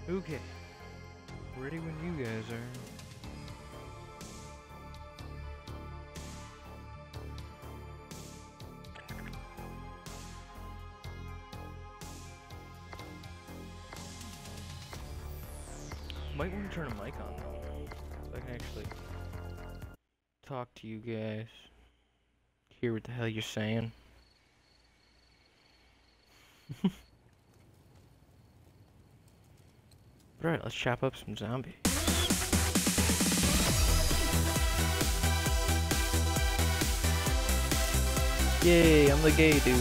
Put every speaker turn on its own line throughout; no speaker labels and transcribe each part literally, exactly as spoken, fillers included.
Okay. Ready when you guys are. Might want to turn a mic on though, so I can actually talk to you guys. Hear what the hell you're saying. Alright, let's chop up some zombies. Yay, I'm the gay dude.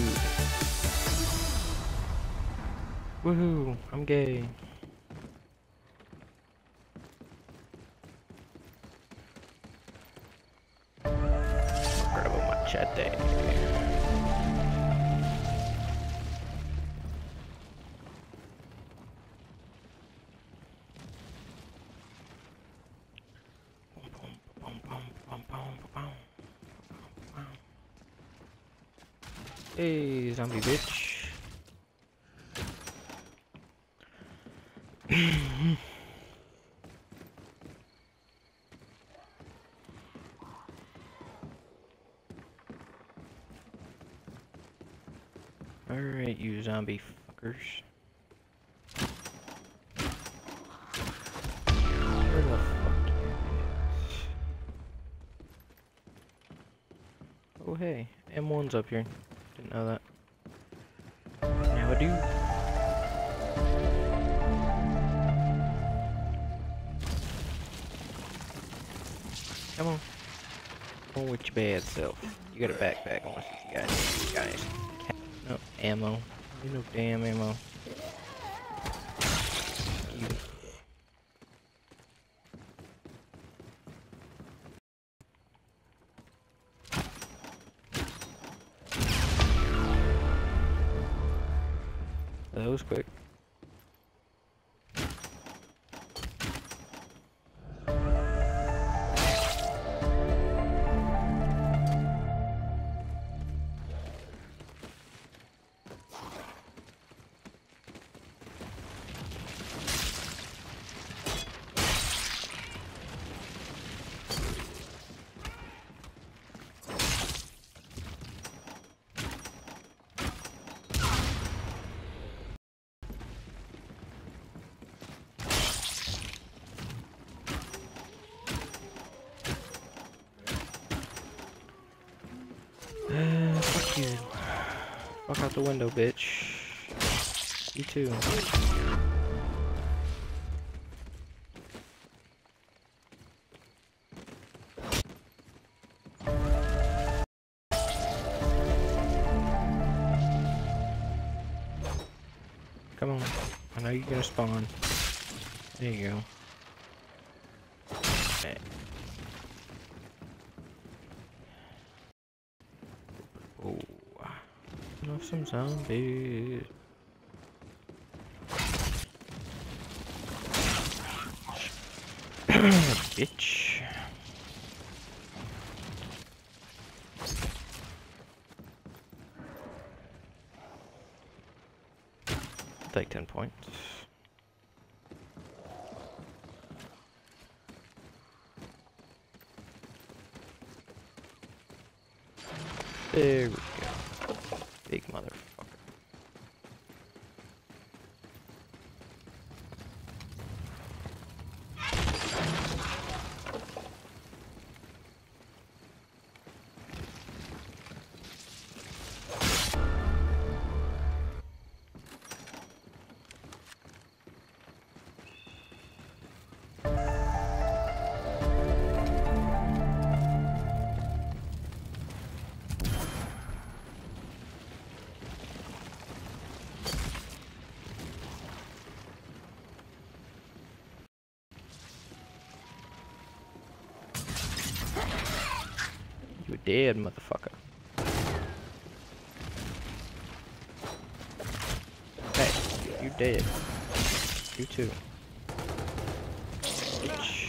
Woohoo, I'm gay. Grab a machete. Hey, zombie bitch. Alright, you zombie fuckers. Where the fuck is... Oh hey, M one's up here. Didn't know that. Now I do. Come on. Come on with your bad self. You got a backpack on you guys. Guys. No ammo. You no damn ammo. You. That was quick. Uh, fuck you. Fuck out the window, bitch. You too. Come on. I know you're gonna spawn. There you go. Okay. Oh, love some zombies. Bitch. Take ten points. There we go. Big motherfucker. You dead, motherfucker. Hey, you dead. You too. Bitch.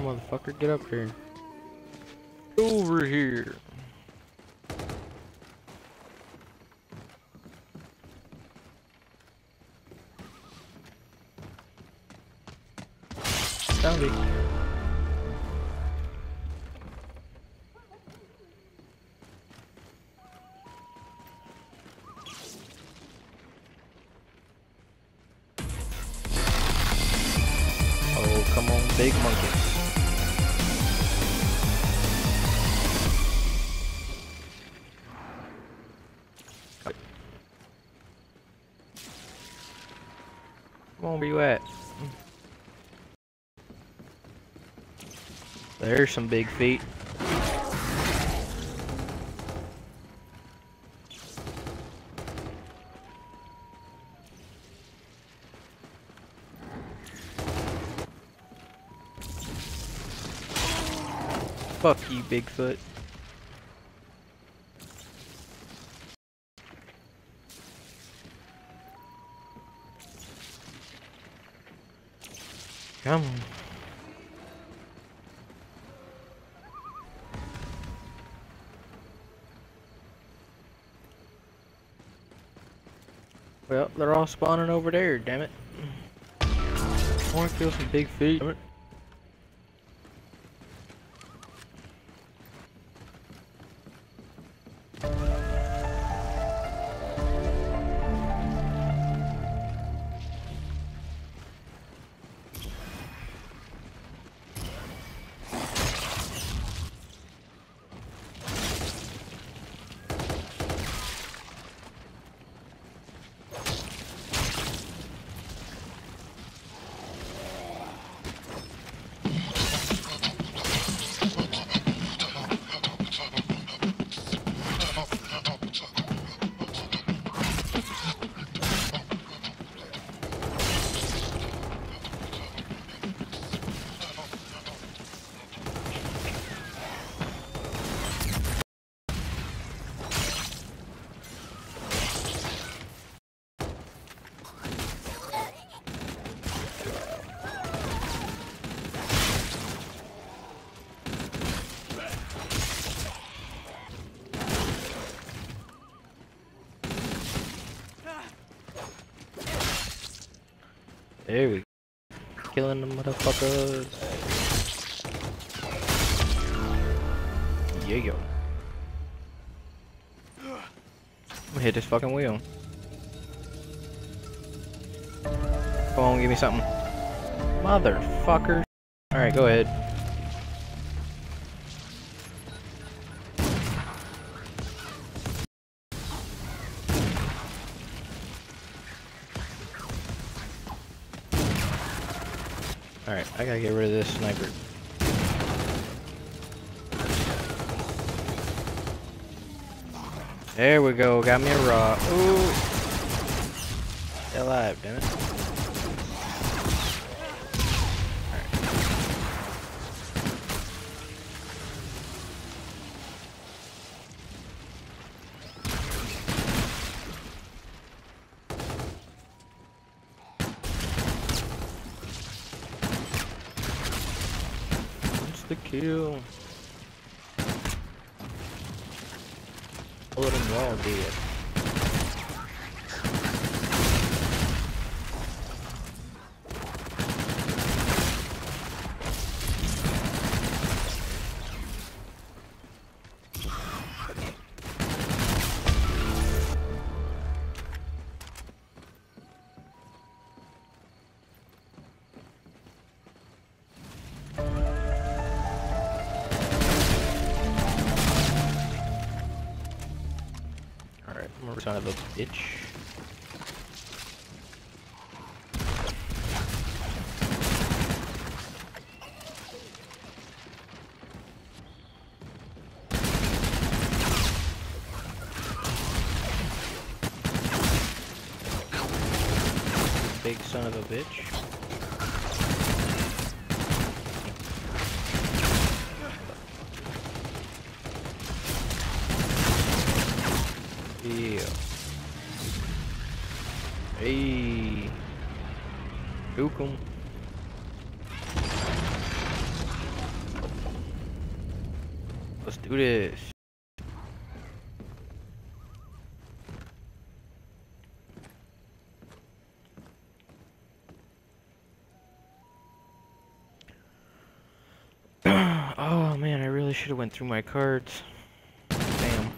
motherfucker, get up here. Over here. Zombie. Oh, come on, big monkey. Come on, where you at? There's some big feet. Fuck you, Bigfoot. Come on. Well, they're all spawning over there, damn it. I wanna kill some big feet. Damn it. There we go. Killing the motherfuckers. Yeah, yo. I'm gonna hit this fucking wheel. Come on, give me something. Motherfucker. Alright, go ahead. Alright, I gotta get rid of this sniper. There we go, got me a raw. Ooh! Stay alive, damn it. The kill. Bullet and wall dead. Son of a bitch. Big son of a bitch. Yeah. Hey. Juke 'em. Let's do this. Oh man, I really should have went through my cards. Damn.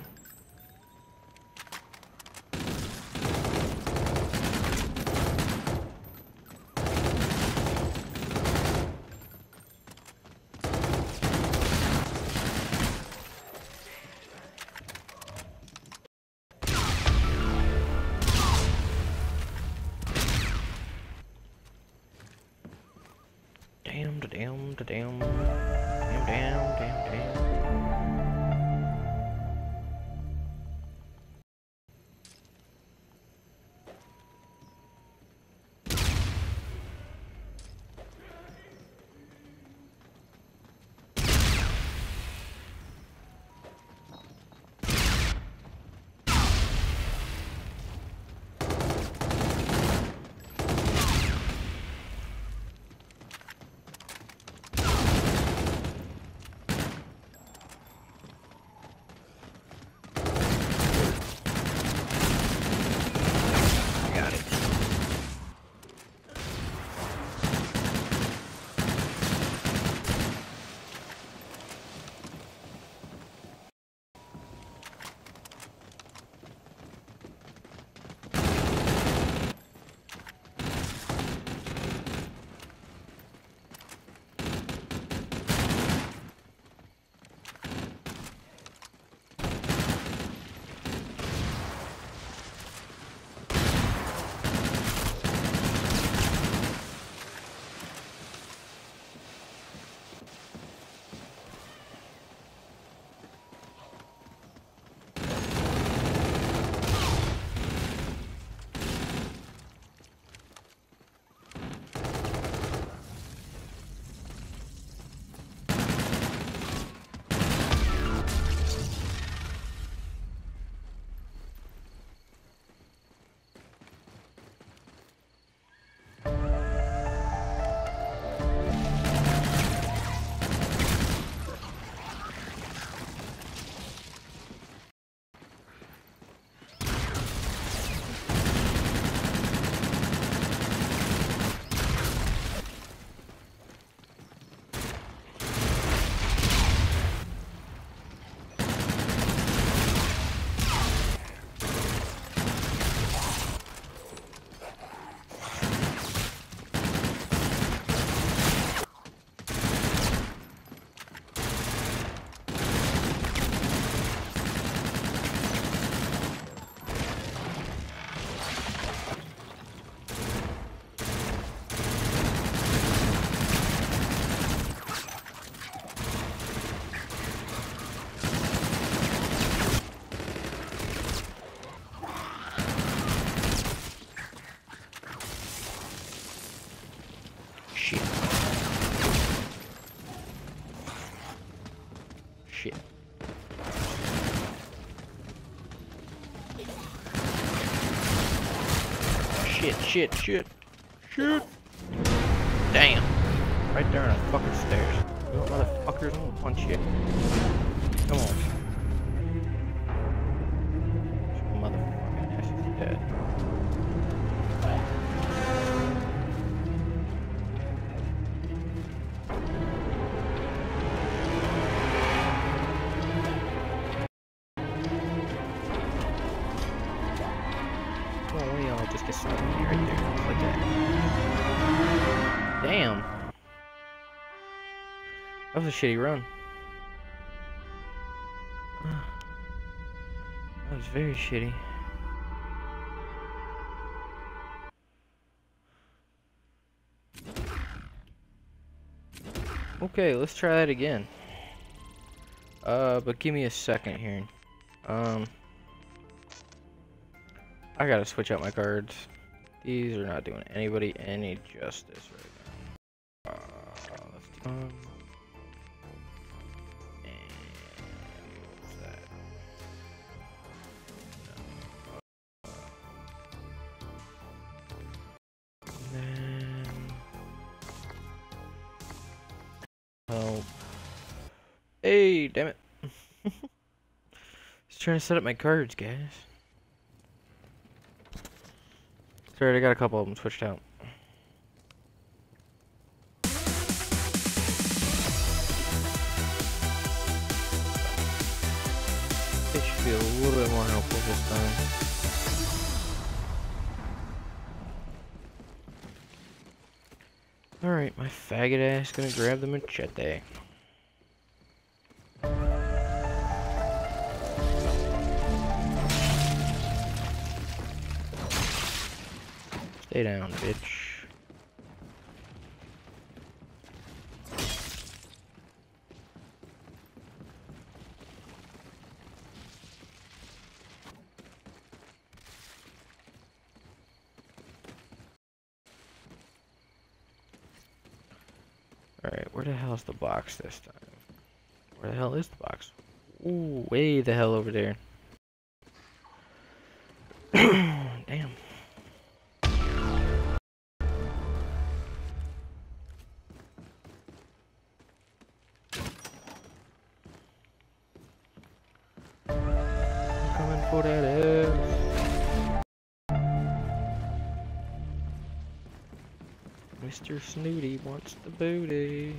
Damn, da damn, da damn, damn, damn, damn, damn. Got it. Shit. Shit. Shit, shit, shit. Shit. Damn. Right there on the fucking stairs. You know, motherfuckers, I'm gonna punch you. Come on. Motherfucking ass is dead. Oh, we all just get stuck right there, just like that. Damn. That was a shitty run. That was very shitty. Okay, let's try that again. Uh, but give me a second here. Um, I gotta switch out my cards. These are not doing anybody any justice right now. Uh, let's do, um, and what's that? No. And then, oh, hey, damn it. Just trying to set up my cards, guys. Sorry, I got a couple of them switched out. It should be a little bit more helpful this time. Alright, my faggot ass gonna grab the machete. Stay down, bitch. Alright, where the hell is the box this time? Where the hell is the box? Ooh, way the hell over there. Damn. I'm coming for that ass. Mister Snooty wants the booty.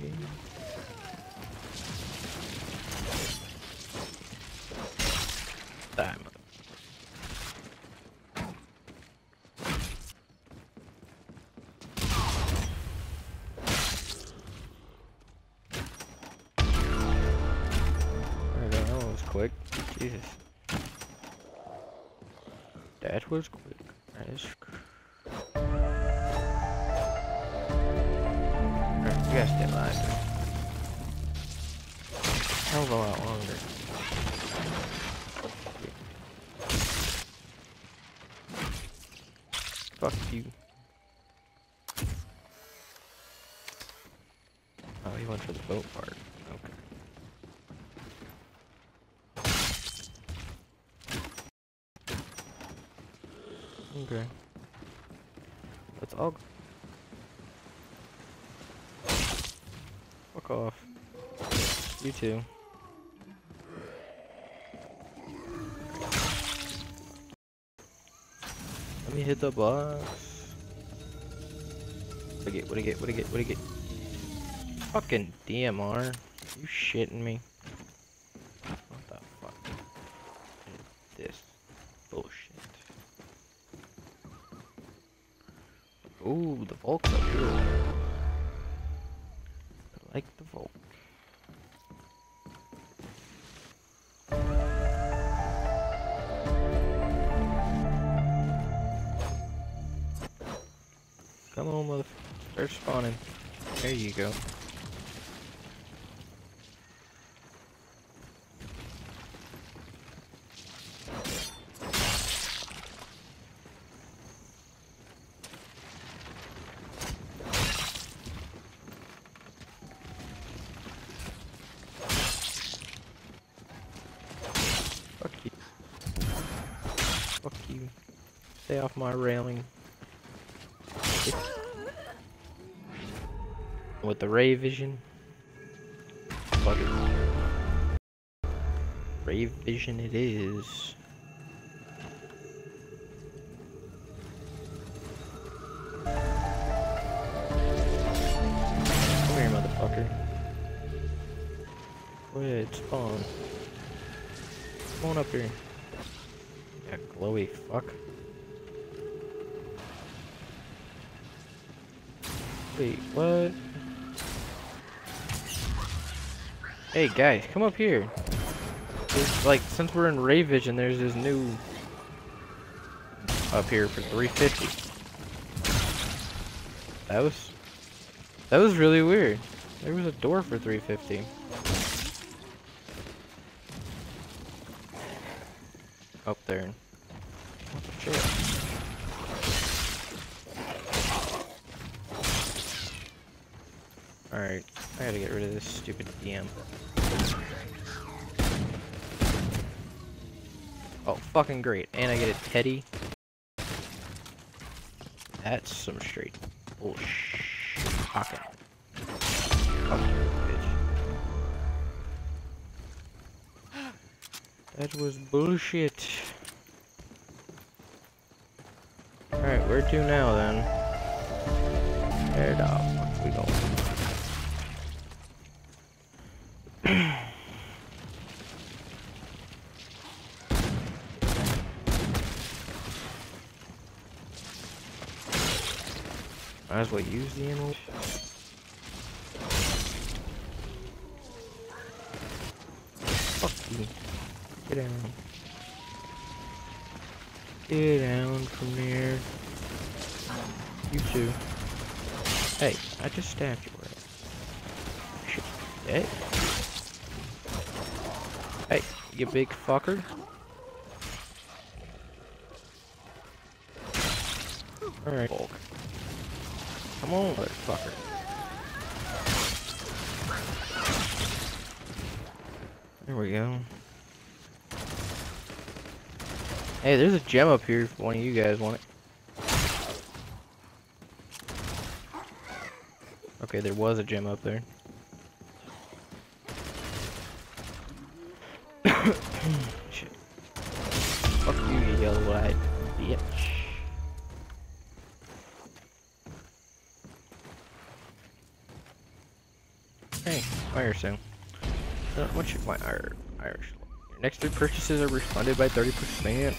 Die, mother. Alright, that was quick. Jesus. That was quick. That is. Alright, you guys stay alive. Hell of a lot longer. Fuck you. Oh, he went for the boat part. Okay. Okay. Let's all. Fuck off. You too. Let me hit the box. What do I get? What do I get? What do I get? What do I get? Fucking D M R. You shitting me? What the fuck? This bullshit. Ooh, the Volk's up here. I like the Volk. Come on, motherfucker. Start spawning. There you go. Fuck you. Fuck you. Stay off my railing. With the Ray Vision. Fuck it. Ray Vision it is. Come here, motherfucker. Go ahead, spawn. Come on up here. Yeah, glowy fuck. Wait, what? Hey guys, come up here. There's, like, since we're in Ray Vision, there's this new up here for three fifty. That was that was really weird. There was a door for three fifty. Up there. Shit. Alright, I gotta get rid of this stupid D M. Oh, fucking great. And I get a Teddy. That's some straight bullshit. Fucking. Fuck you, bitch. That was bullshit. Alright, where to now then? Where the fuck we going? Might as well use the emerald. Fuck you. Get down. Get down from there. You too. Hey, I just stabbed you, right? Shit. Hey. Hey, you big fucker. Alright, Hulk. Come on, motherfucker. There we go. Hey, there's a gem up here if one of you guys want it. Okay, there was a gem up there. Shit. Fuck you, you yellow-eyed bitch. Hey, fire sale. Uh, what should my Ir Irish? Your next three purchases are refunded by thirty percent.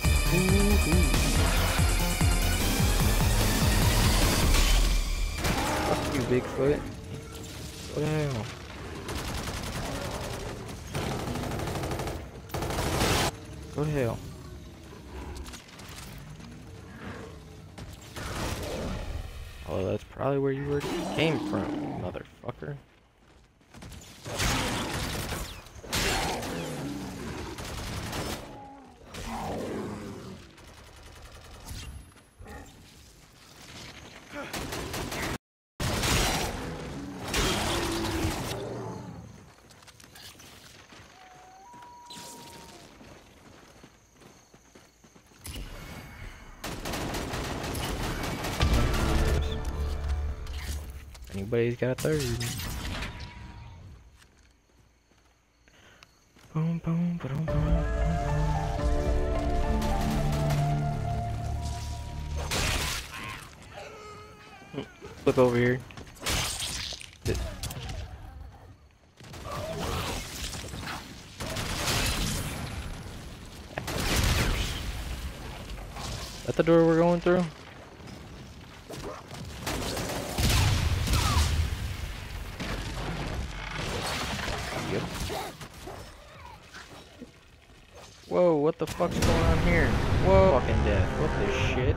Fuck you, Bigfoot. Go to hell. Go to hell. Oh, that's probably where you were came from, motherfucker. Anybody's got a third. Boom, boom, boom, boom. Flip over here. Is that the door we're going through? Yep. Whoa, what the fuck's going on here? Whoa, fucking death. What the shit?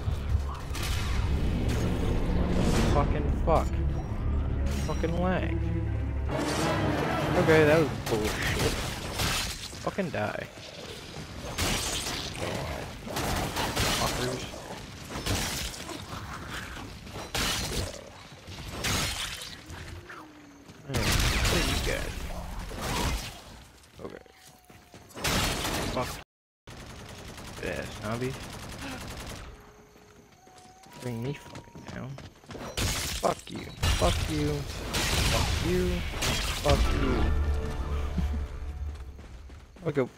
Fucking fuck. Fucking lag. Okay, that was bullshit. Fucking die. Fuckers. Hey, what are you guys? Okay. Fuck. Yeah, zombies. Bring me fucking down. Fuck you. Fuck you. Fuck you. Fuck you. I'll go.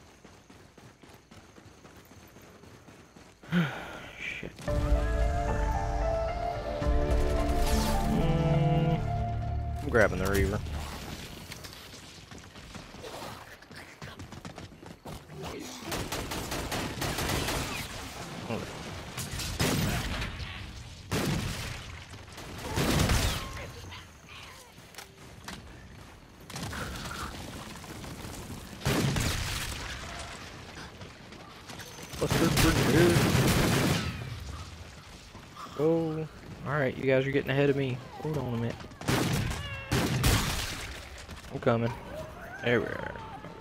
Shit. Mm, I'm grabbing the Reaver. Oh, alright, you guys are getting ahead of me. Hold on a minute. I'm coming. There we are.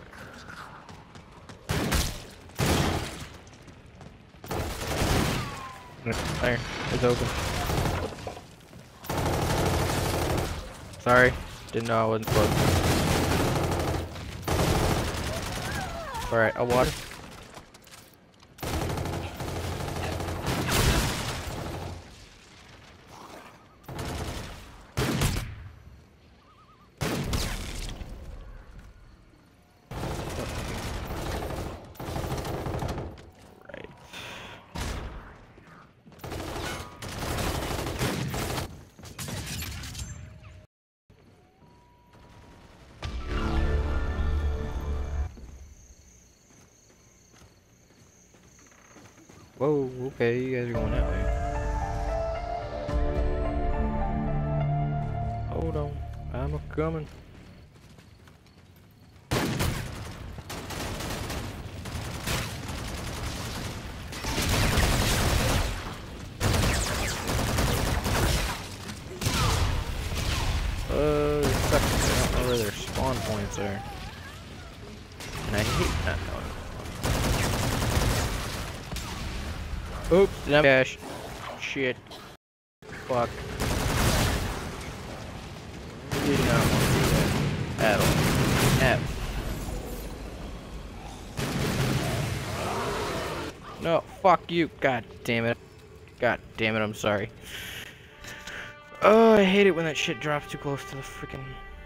There, it's open. Sorry, didn't know I wasn't supposed to. Alright, I'll water. Whoa, okay, you guys are going that way. Hold on, I'm a coming. Uh, it sucks. I don't know where their spawn points are. And I hate not knowing. Oops, did I dash? Shit. Fuck. I did not want to do that. At all. At No, fuck you. God damn it. God damn it, I'm sorry. Oh, I hate it when that shit drops too close to the freaking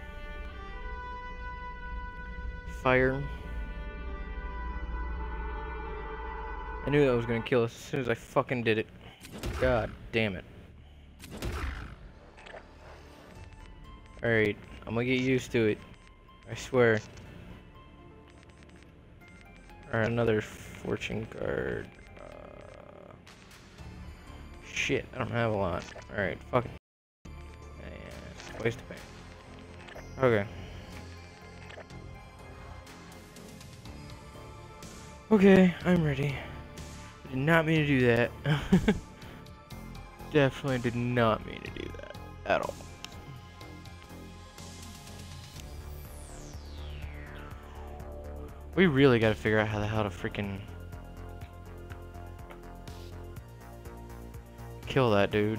fire. I knew that was gonna kill us as soon as I fucking did it. God damn it. Alright, I'm gonna get used to it. I swear. Alright, another fortune card. Uh, shit, I don't have a lot. Alright, fuck it. And waste of pain. Okay. Okay, I'm ready. I did not mean to do that. Definitely did not mean to do that at all. We really gotta figure out how the hell to freaking kill that dude.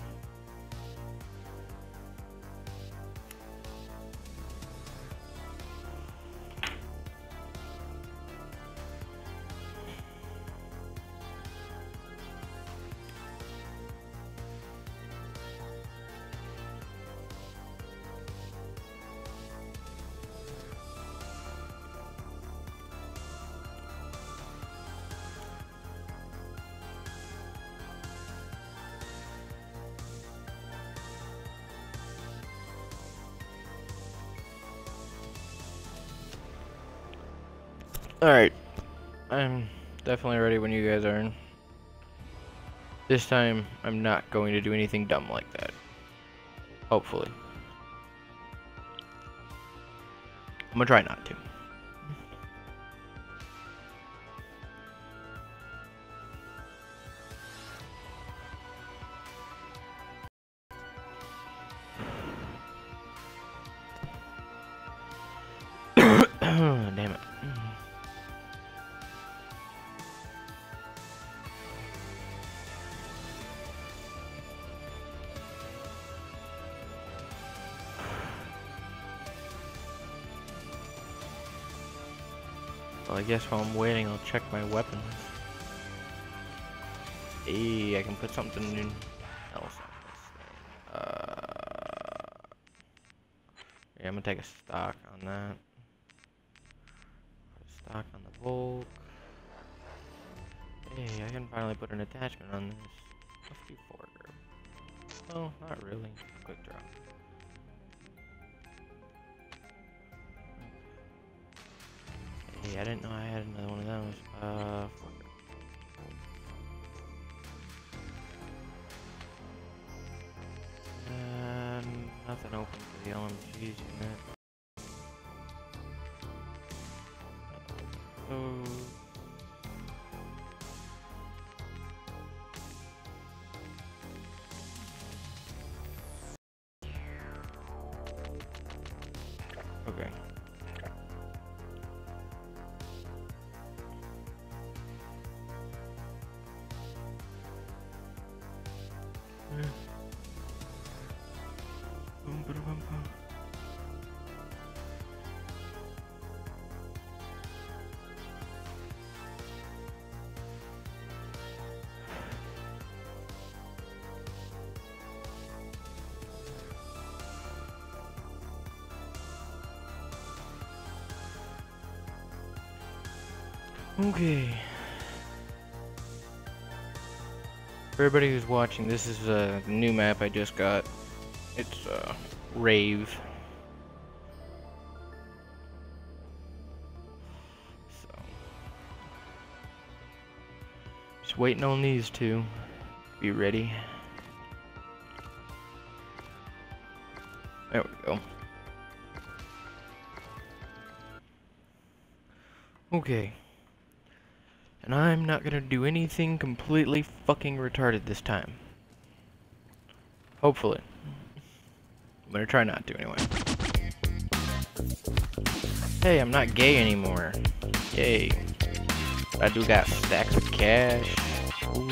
Alright, I'm definitely ready when you guys are. This time, I'm not going to do anything dumb like that. Hopefully. I'm gonna try not to. Damn it. Well, I guess while I'm waiting, I'll check my weapons. Hey, I can put something in else on this thing. Uh, yeah, I'm gonna take a stock on that. Put a stock on the Volk. Hey, I can finally put an attachment on this. Let's do Forger. Oh, not really. Quick draw. Hey, I didn't know I had another one of those. Uh, Forger. Um, nothing open for the L M Gs unit. Oh. Okay. Boom, boom, boom, boom. Okay. For everybody who's watching, this is a new map I just got. It's uh, Rave. So, just Just waiting on these two. Be ready. There we go. Okay. And I'm not gonna do anything completely fucking retarded this time. Hopefully. I'm gonna try not to anyway. Hey, I'm not gay anymore. Yay. I do got stacks of cash. Ooh.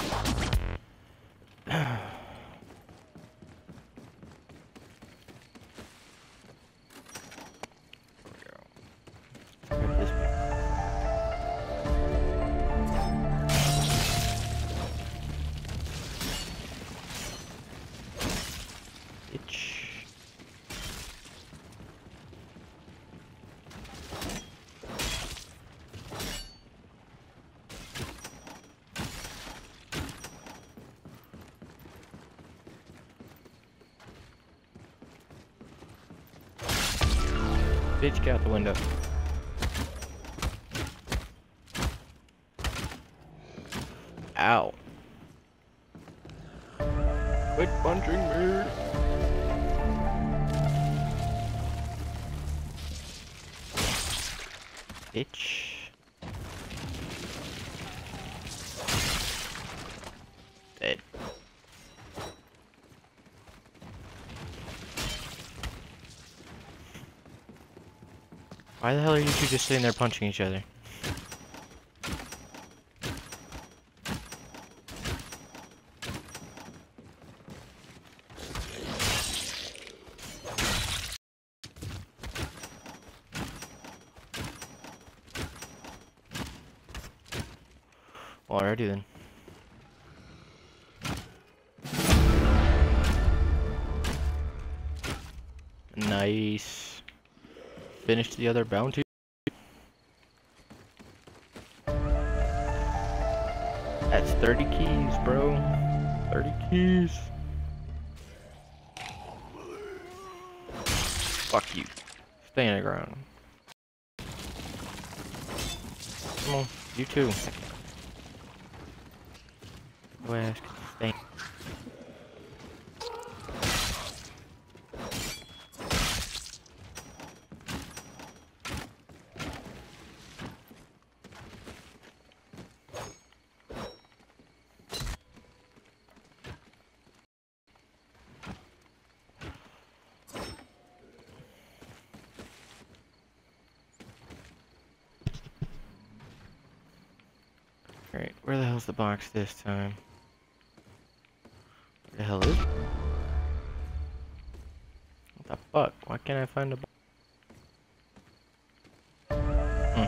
Bitch, get out the window. Ow. Quit punching me. Bitch. Dead. Why the hell are you two just sitting there punching each other? Well, alrighty then. Nice. Finished the other bounty. That's thirty keys, bro. thirty keys. Fuck you. Stay on the ground. Come on, you too. Go ask. Stay. Alright, where the hell's the box this time? Where the hell is it? What the fuck? Why can't I find a box? Hmm.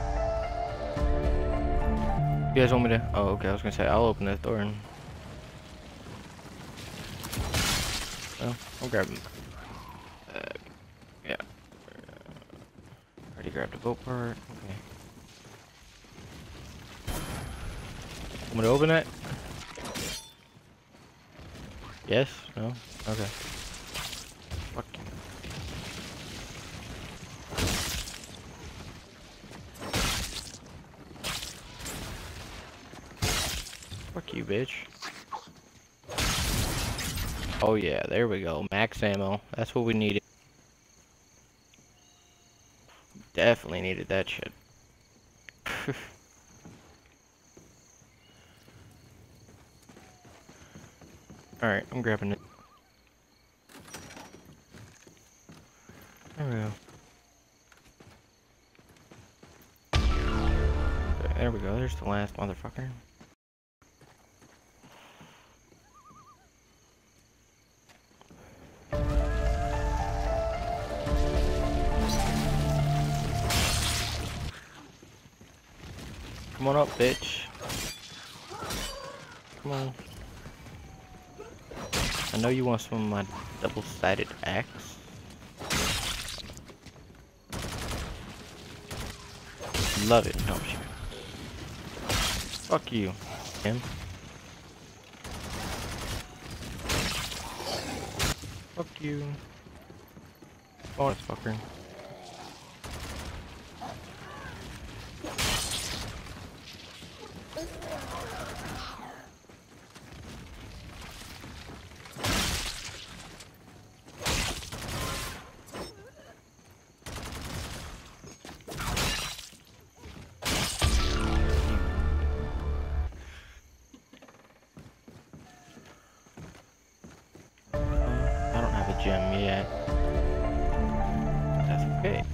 You guys want me to? Oh, okay, I was gonna say, I'll open this door and... Oh, I'll grab him. Uh, yeah. Already grabbed a boat part. Okay. I'm gonna open it. Yes? No? Okay. Fuck you. Fuck you, bitch. Oh yeah, there we go. Max ammo. That's what we needed. Definitely needed that shit. Alright, I'm grabbing it. There we go. Okay, there we go. There's the last motherfucker. Come on up, bitch. Come on. I know you want some of my double-sided axe. Love it, don't you? Fuck you, Tim. Fuck you. Bonus fucker. gem yet. That's okay.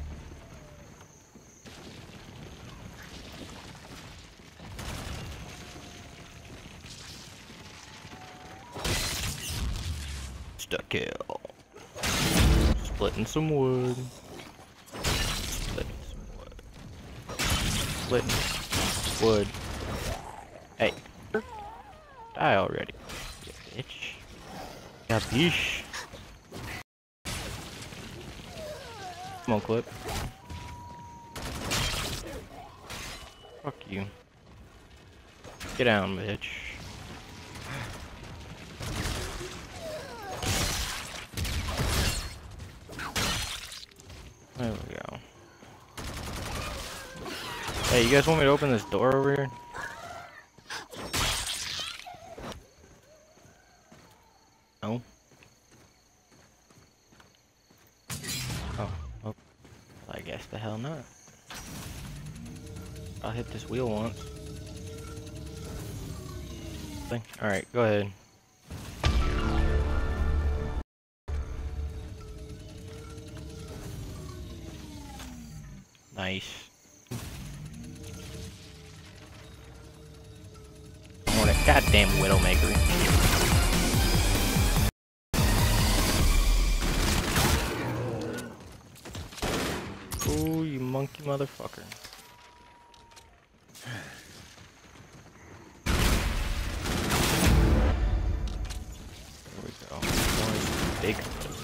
Stuck kill. Splitting some wood. Splitting some wood. Splitting wood. Hey. Die already. You bitch. Capiche. Come on, Clip. Fuck you. Get down, bitch. There we go. Hey, you guys want me to open this door over here? No? Oh, well, I guess the hell not. I'll hit this wheel once. Alright, go ahead. Nice. I want a goddamn Widowmaker. Oh, you monkey motherfucker. There we go. One big.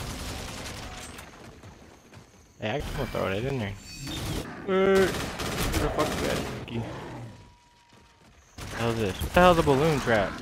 Hey, I just want to throw it in there. Where the fuck is that, monkey? What the hell is this? What the hell is a balloon trap?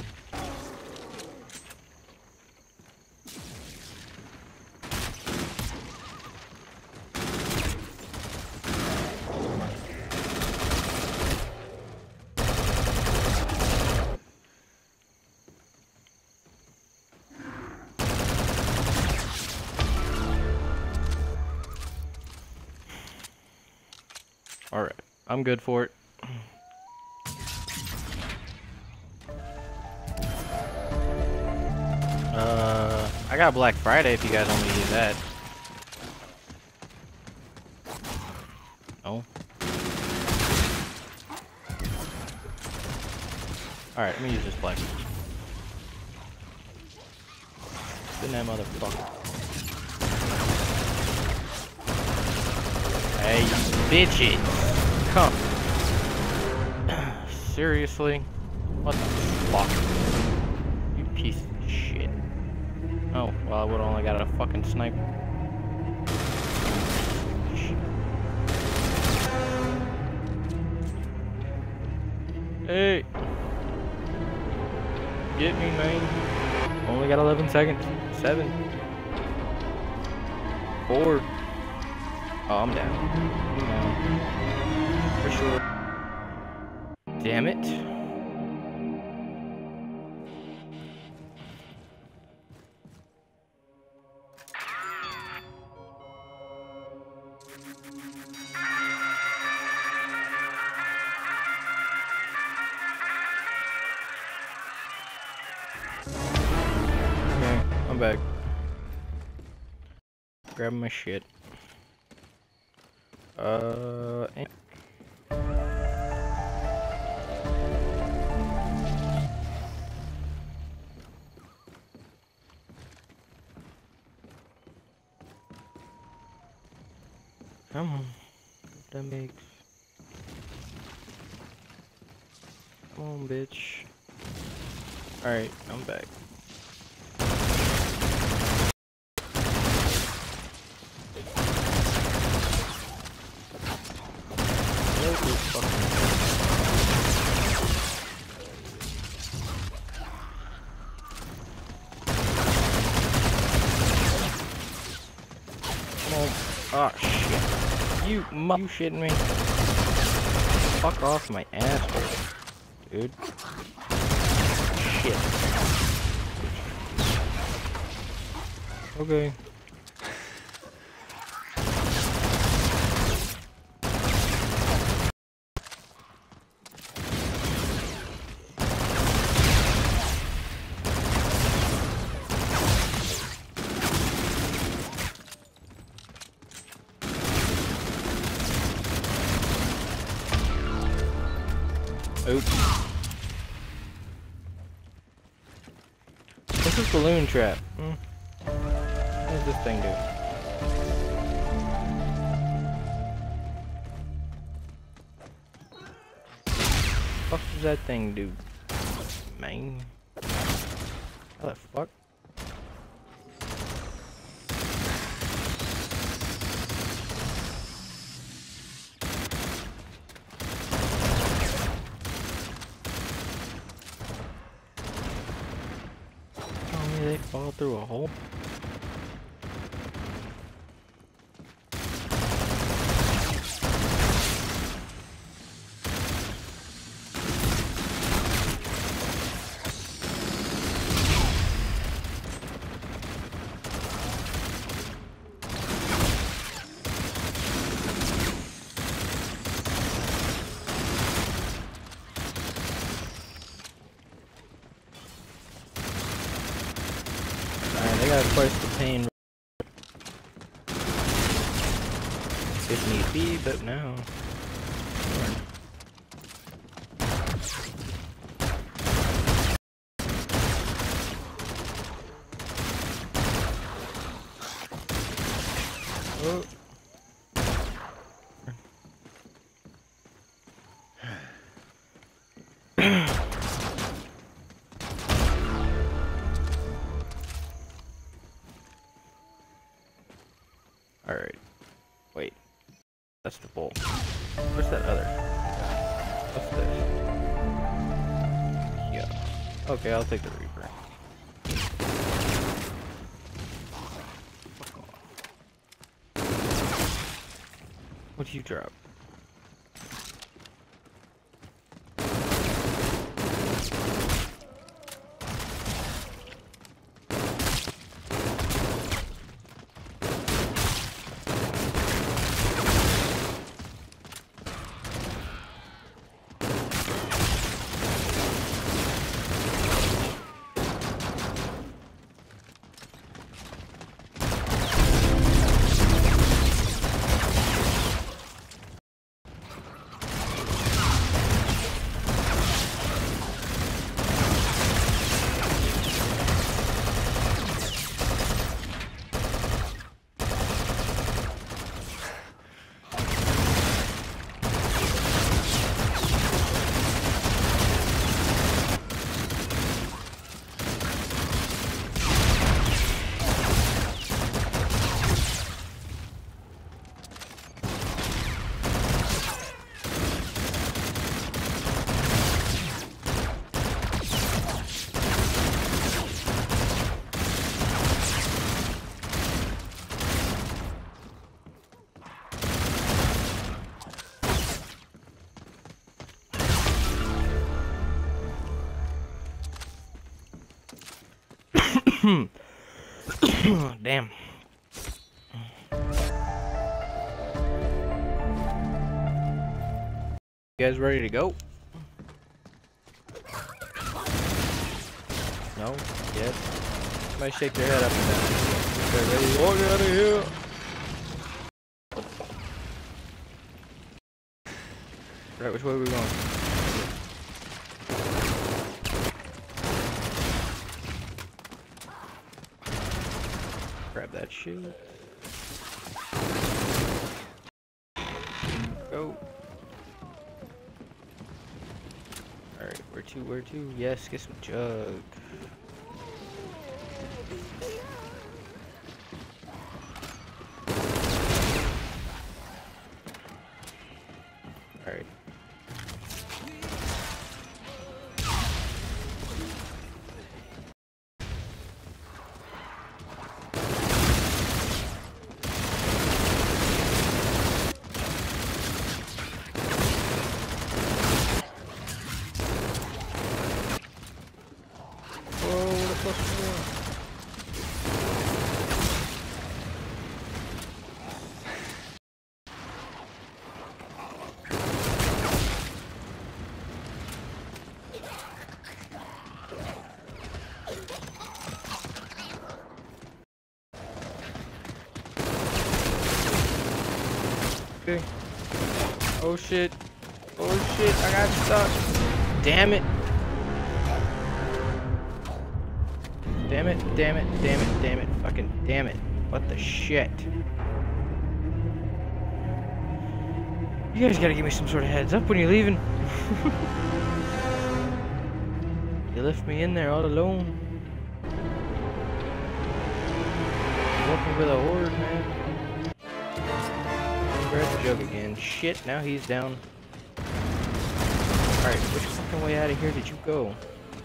Alright, I'm good for it. Uh, I got Black Friday if you guys want me to use that. No? Alright, let me use this Black. Spin that motherfucker. Hey, you bitches! Come. Seriously? What the fuck? You piece of shit. Oh, well, I would've only got a fucking sniper. Hey! Get me, man. Only got eleven seconds. Seven. Four. Oh, I'm down. I'm down. For sure. Damn it. Okay, I'm back. Grabbing my shit. Uh, and come on, that makes. Come on, bitch. All right, I'm back. Oh shit. You mu- you shitting me? Fuck off my ass, dude. Shit. Okay. Oops. This is balloon trap. Hmm. What does this thing do? What does that thing do? Man. How the fuck? Tell me they fall through a hole? They got twice the pain if need be, but no. Oh. Alright. Wait. That's the bowl. Where's that other? What's this? Yeah. Okay, I'll take the Reaper. What do you drop? Damn. You guys ready to go? No? Yes? Somebody shake their head up and down. They're ready to walk out of here. Right, which way are we going? Grab that shit. Go. Alright, where to, where to? Yes, get some jug. Alright. Okay. Oh shit. Oh shit, I got stuck. damn it. Damn it, damn it, damn it, damn it, fucking damn it. What the shit? You guys gotta give me some sort of heads up when you're leaving. You left me in there all alone. Walking with a horde, man. Grab the jug again. Shit, now he's down. Alright, which fucking way out of here did you go?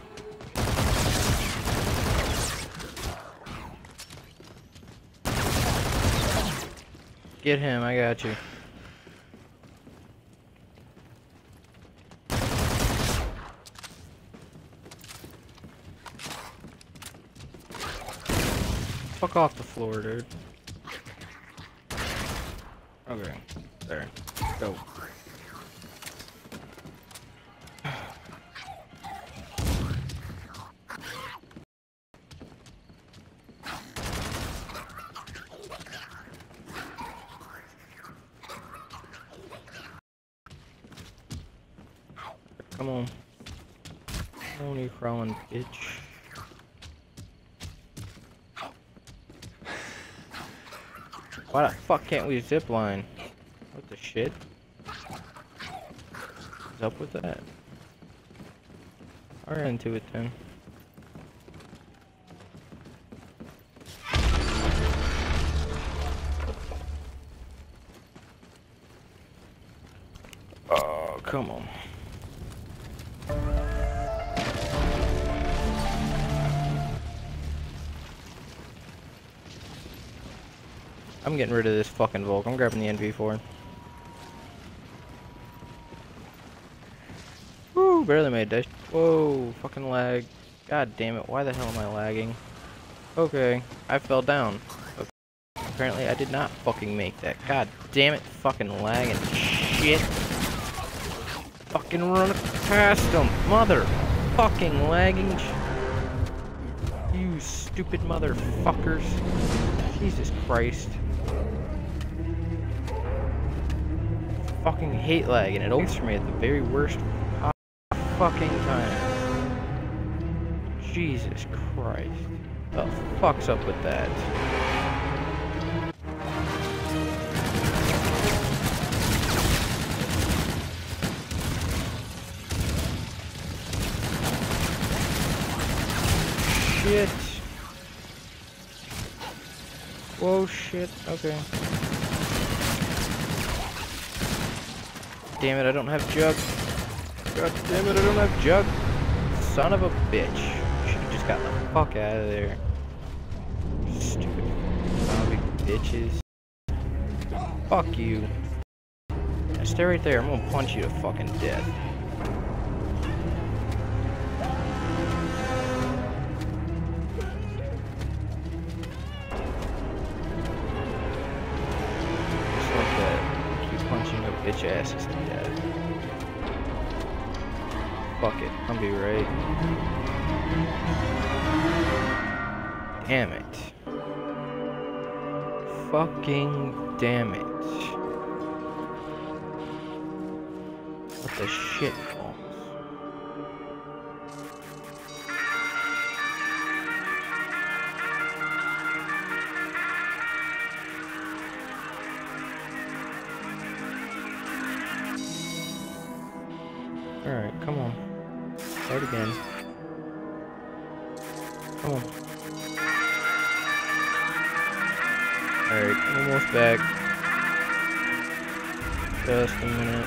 Get him, I got you. Fuck off the floor, dude. Okay, there. Go. Come on. Come on, you crawling bitch. Why the fuck can't we zip line? What the shit? What's up with that? I ran into it then. Oh, come on. I'm getting rid of this fucking Volk. I'm grabbing the N V four. Woo, barely made that. Whoa, fucking lag. God damn it, why the hell am I lagging? Okay, I fell down. Okay. Apparently I did not fucking make that. God damn it, fucking lagging shit. Fucking run past them, mother fucking lagging sh You stupid motherfuckers. Jesus Christ. Fucking hate lag, and it always for me at the very worst fucking time. Jesus Christ. The fuck's up with that? Shit. Whoa, shit. Okay. Damn it, I don't have jug. God damn it, I don't have jug. Son of a bitch. Should've just gotten the fuck out of there. Stupid zombie bitches. Fuck you. Now stay right there, I'm gonna punch you to fucking death. Just like that. Keep punching your bitch asses to death. Fuck it, I'll be right. Damn it. Fucking damn it. What the shit, balls? Alright, come on. Start again. Come on. Alright, I'm almost back. Just a minute.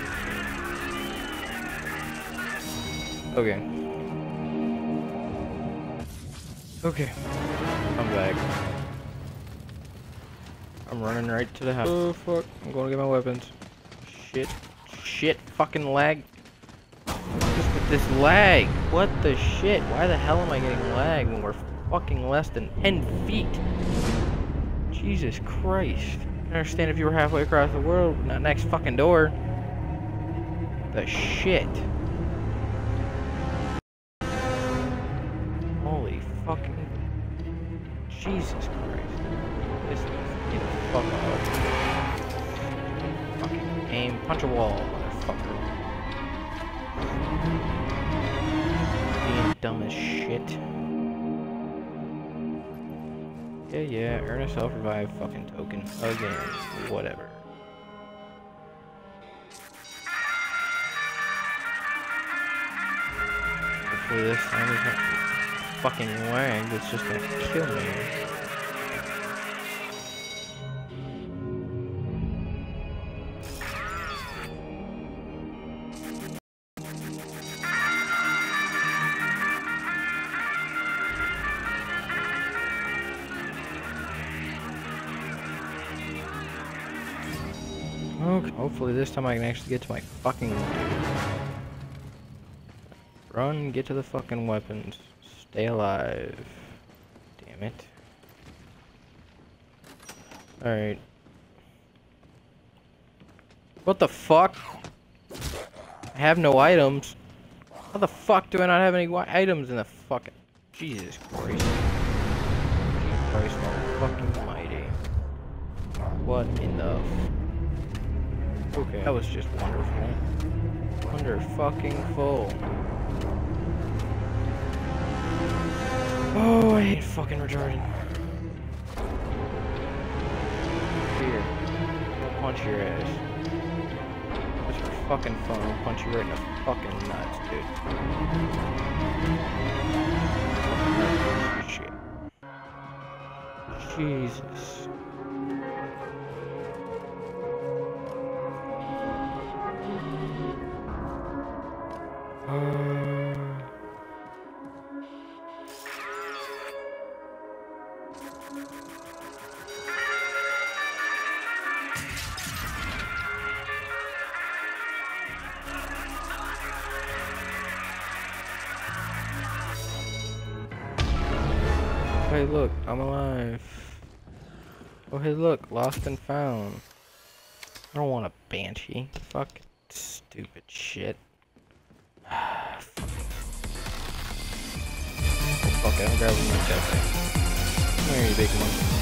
Okay. Okay. I'm back. I'm running right to the house. Oh fuck. I'm going to get my weapons. Shit. Shit. Fucking lag. Just with this lag. What the shit? Why the hell am I getting lag when we're fucking less than ten feet? Jesus Christ. I understand if you were halfway across the world, not next fucking door. The shit. Holy fucking Jesus Christ. This get the fuck out. Fucking aim. Punch a wall, motherfucker. Being dumb as shit. Yeah, yeah, earn a self-revive fucking token again. Whatever. Hopefully this time there's not fucking lag that's just gonna kill me. Okay, hopefully this time I can actually get to my fucking... Run, get to the fucking weapons. Stay alive. Damn it. Alright. What the fuck? I have no items. How the fuck do I not have any items in the fucking... Jesus Christ. Jesus Christ, fucking almighty. What in the... Okay, that was just wonderful. Wonder fucking full. Oh, I hate fucking retarded. Here. I'll punch your ass. Just for fucking fun, I'll punch you right in the fucking nuts, dude. Fucking nuts, shit. Jesus. Hey look, I'm alive. Oh hey look, lost and found. I don't want a banshee. Fuck stupid shit. Fuck. Oh, fuck it, I'm grabbing my jetpack. Come here, you big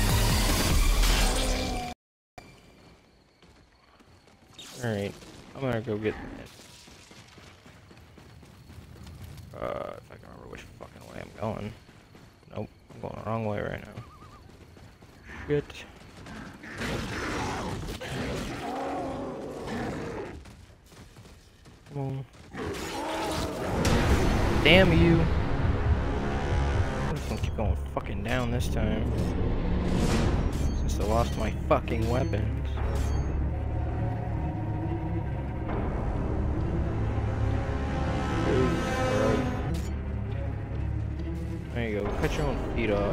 monkey. Alright, I'm gonna go get this. Uh, if I can remember which fucking way I'm going. Nope, I'm going the wrong way right now. Shit. Come on. Damn you! I'm just gonna keep going fucking down this time. Since I lost my fucking weapons. There you go, cut your own feet off.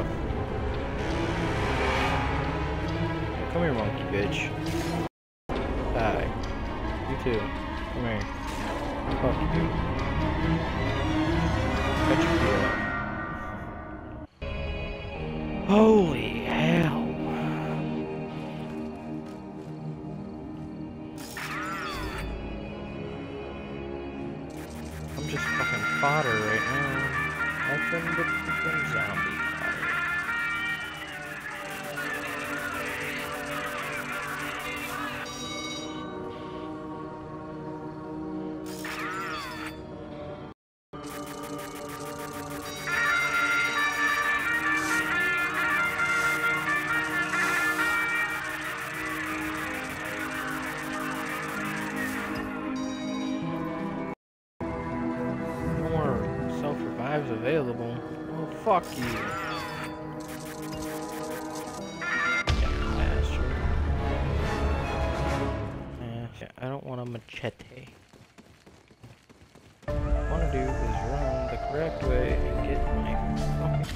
Come here, monkey bitch. Die. You too. Come here. Fuck you. Cut your feet off. Holy hell. I'm just fucking fodder right now. Nothing but freaking zombie fodder. Available. Oh, fuck you. Bastard. Yeah, I don't want a machete. What I want to do is run the correct way and get my fucking...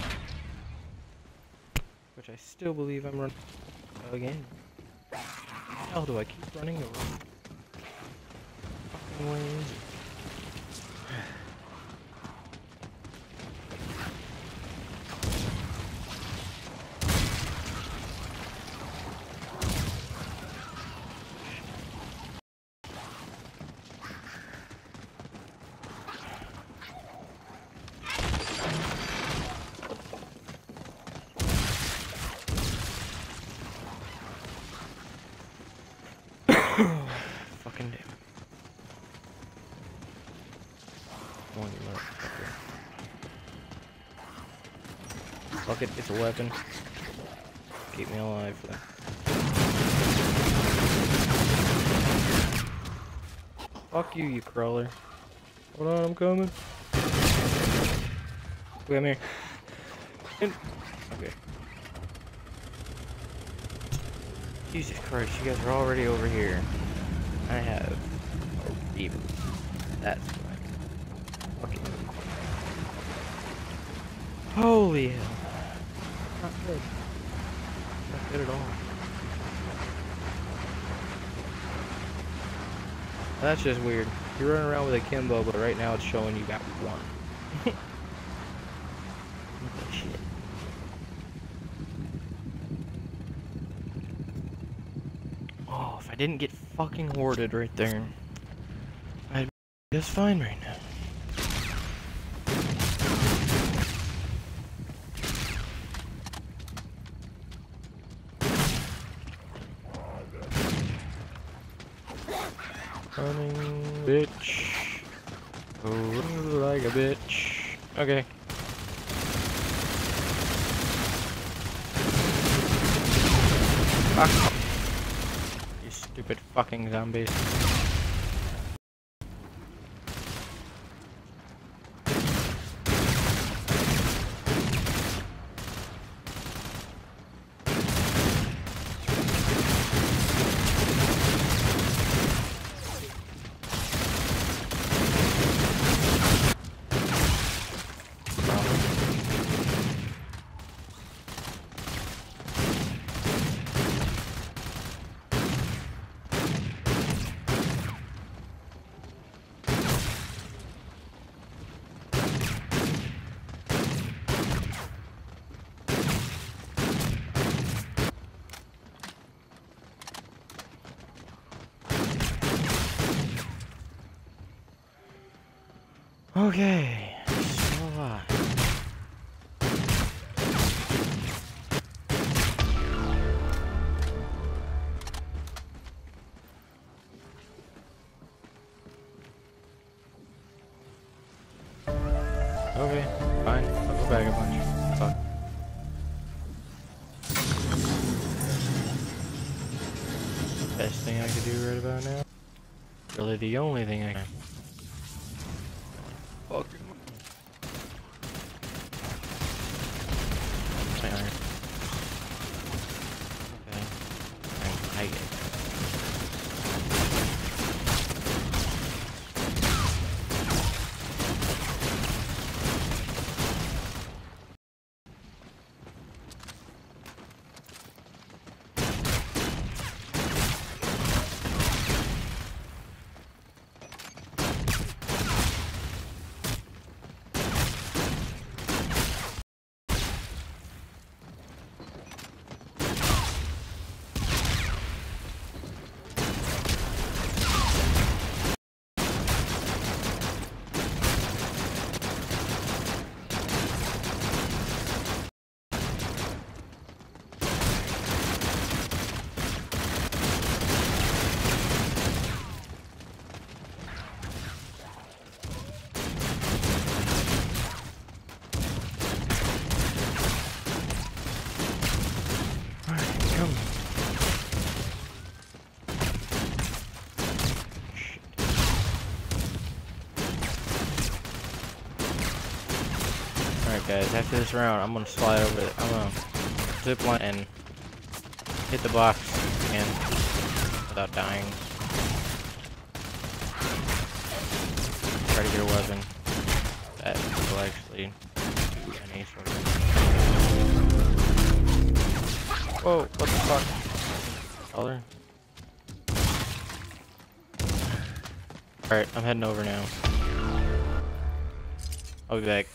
Which I still believe I'm running again. How do I keep running the wrong fucking ways? Fucking damn. Fuck it, it's a weapon. Keep me alive. Fuck you, you crawler. Hold on, I'm coming. Wait, come here. In. Okay. Jesus Christ, you guys are already over here. I have a beaver. That's why. Okay. Holy hell. Not good. Not good at all. That's just weird. You're running around with a Kimbo, but right now it's showing you got one. What the shit? Oh, if I didn't get fucking hoarded right there, I'd be just fine right now. Running, bitch. Oh, like a bitch. Okay. Fuck. You stupid fucking zombies. Okay, still alive. Okay, fine. I'll go back a bunch. Fuck. Best thing I could do right about now. Really the only thing I can. Fuck. Okay. I, I get it. Alright guys, after this round, I'm gonna slide over it. I'm gonna zip line and hit the box again without dying. Try to get a weapon that will actually do any sort of... Whoa, what the fuck? Color? Alright, I'm heading over now. I'll be back.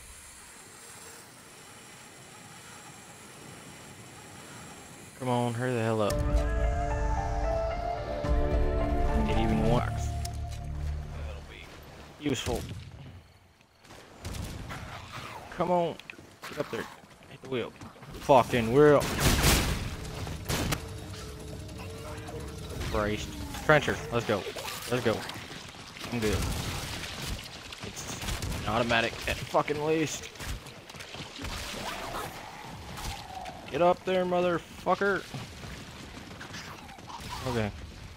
Come on, hurry the hell up. Get even one. That'll be useful. Come on. Get up there. Hit the wheel. Fucking wheel. Christ. Trencher, let's go. Let's go. I'm good. It's an automatic at fucking least. Get up there, motherfucker. Okay.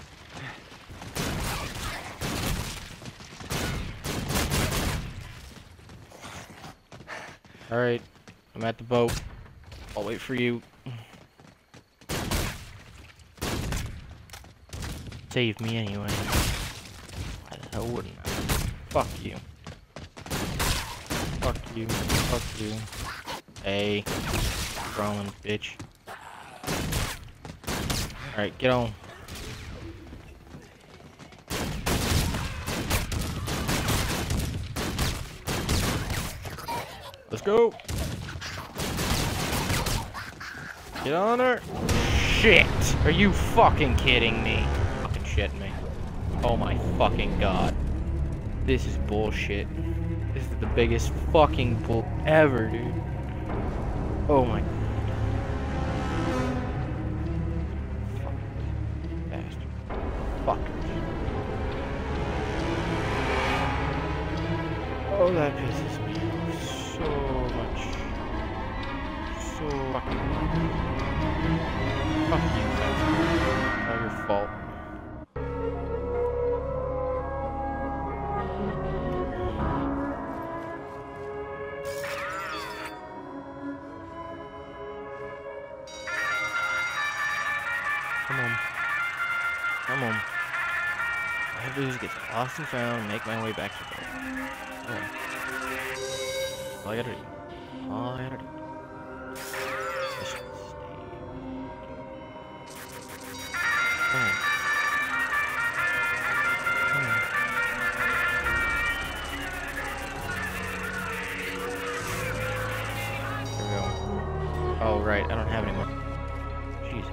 Alright. I'm at the boat. I'll wait for you. Save me anyway. Why the hell wouldn't I? Fuck you. Fuck you. Fuck you. Hey. Crawling bitch. Alright, get on. Let's go. Get on there. Shit! Are you fucking kidding me? Fucking shitting me. Oh my fucking god. This is bullshit. This is the biggest fucking bull ever, dude. Oh my bastard. Fuckers. Oh, that pisses me off so much. So fucking fuck you, guys. It's not your fault. Come on. Come on. All I have to do is get lost and found and make my way back to the boat. Oh. All I gotta do. All I gotta do. Just stay. Come on. Come on. There we go. Oh, right. I don't have any more. Jesus.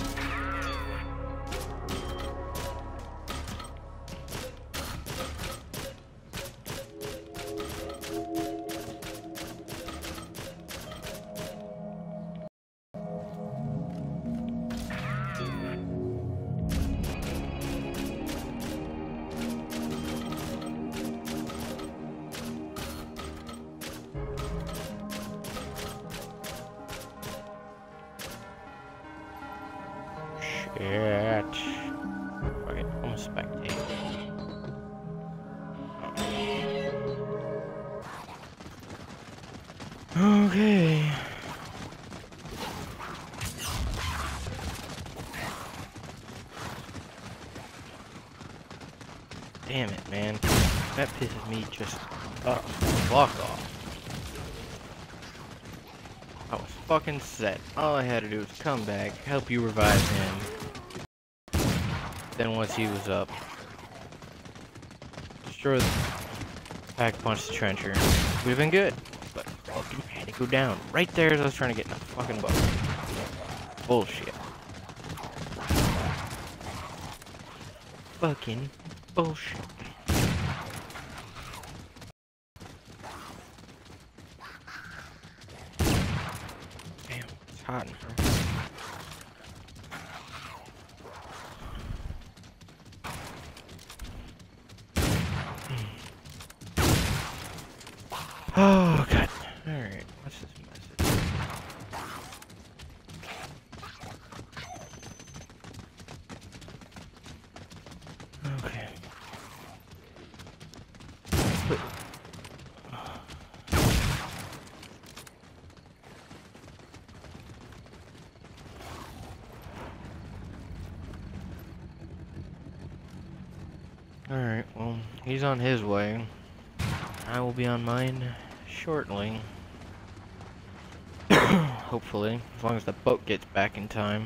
Shit. Fuck it, I'm a spectator. Okay. Damn it, man. That pisses me just up. Fuck off. I was fucking set. All I had to do was come back, help you revive him. Then once he was up, destroy the pack punch the trencher. We've been good. But fucking had to go down right there as I was trying to get in the fucking boat. Bullshit. Fucking bullshit. Damn, it's hot in here. Oh god. Alright, what's this message? Okay. Alright, well, he's on his way. I will be on mine shortly. Hopefully, as long as the boat gets back in time.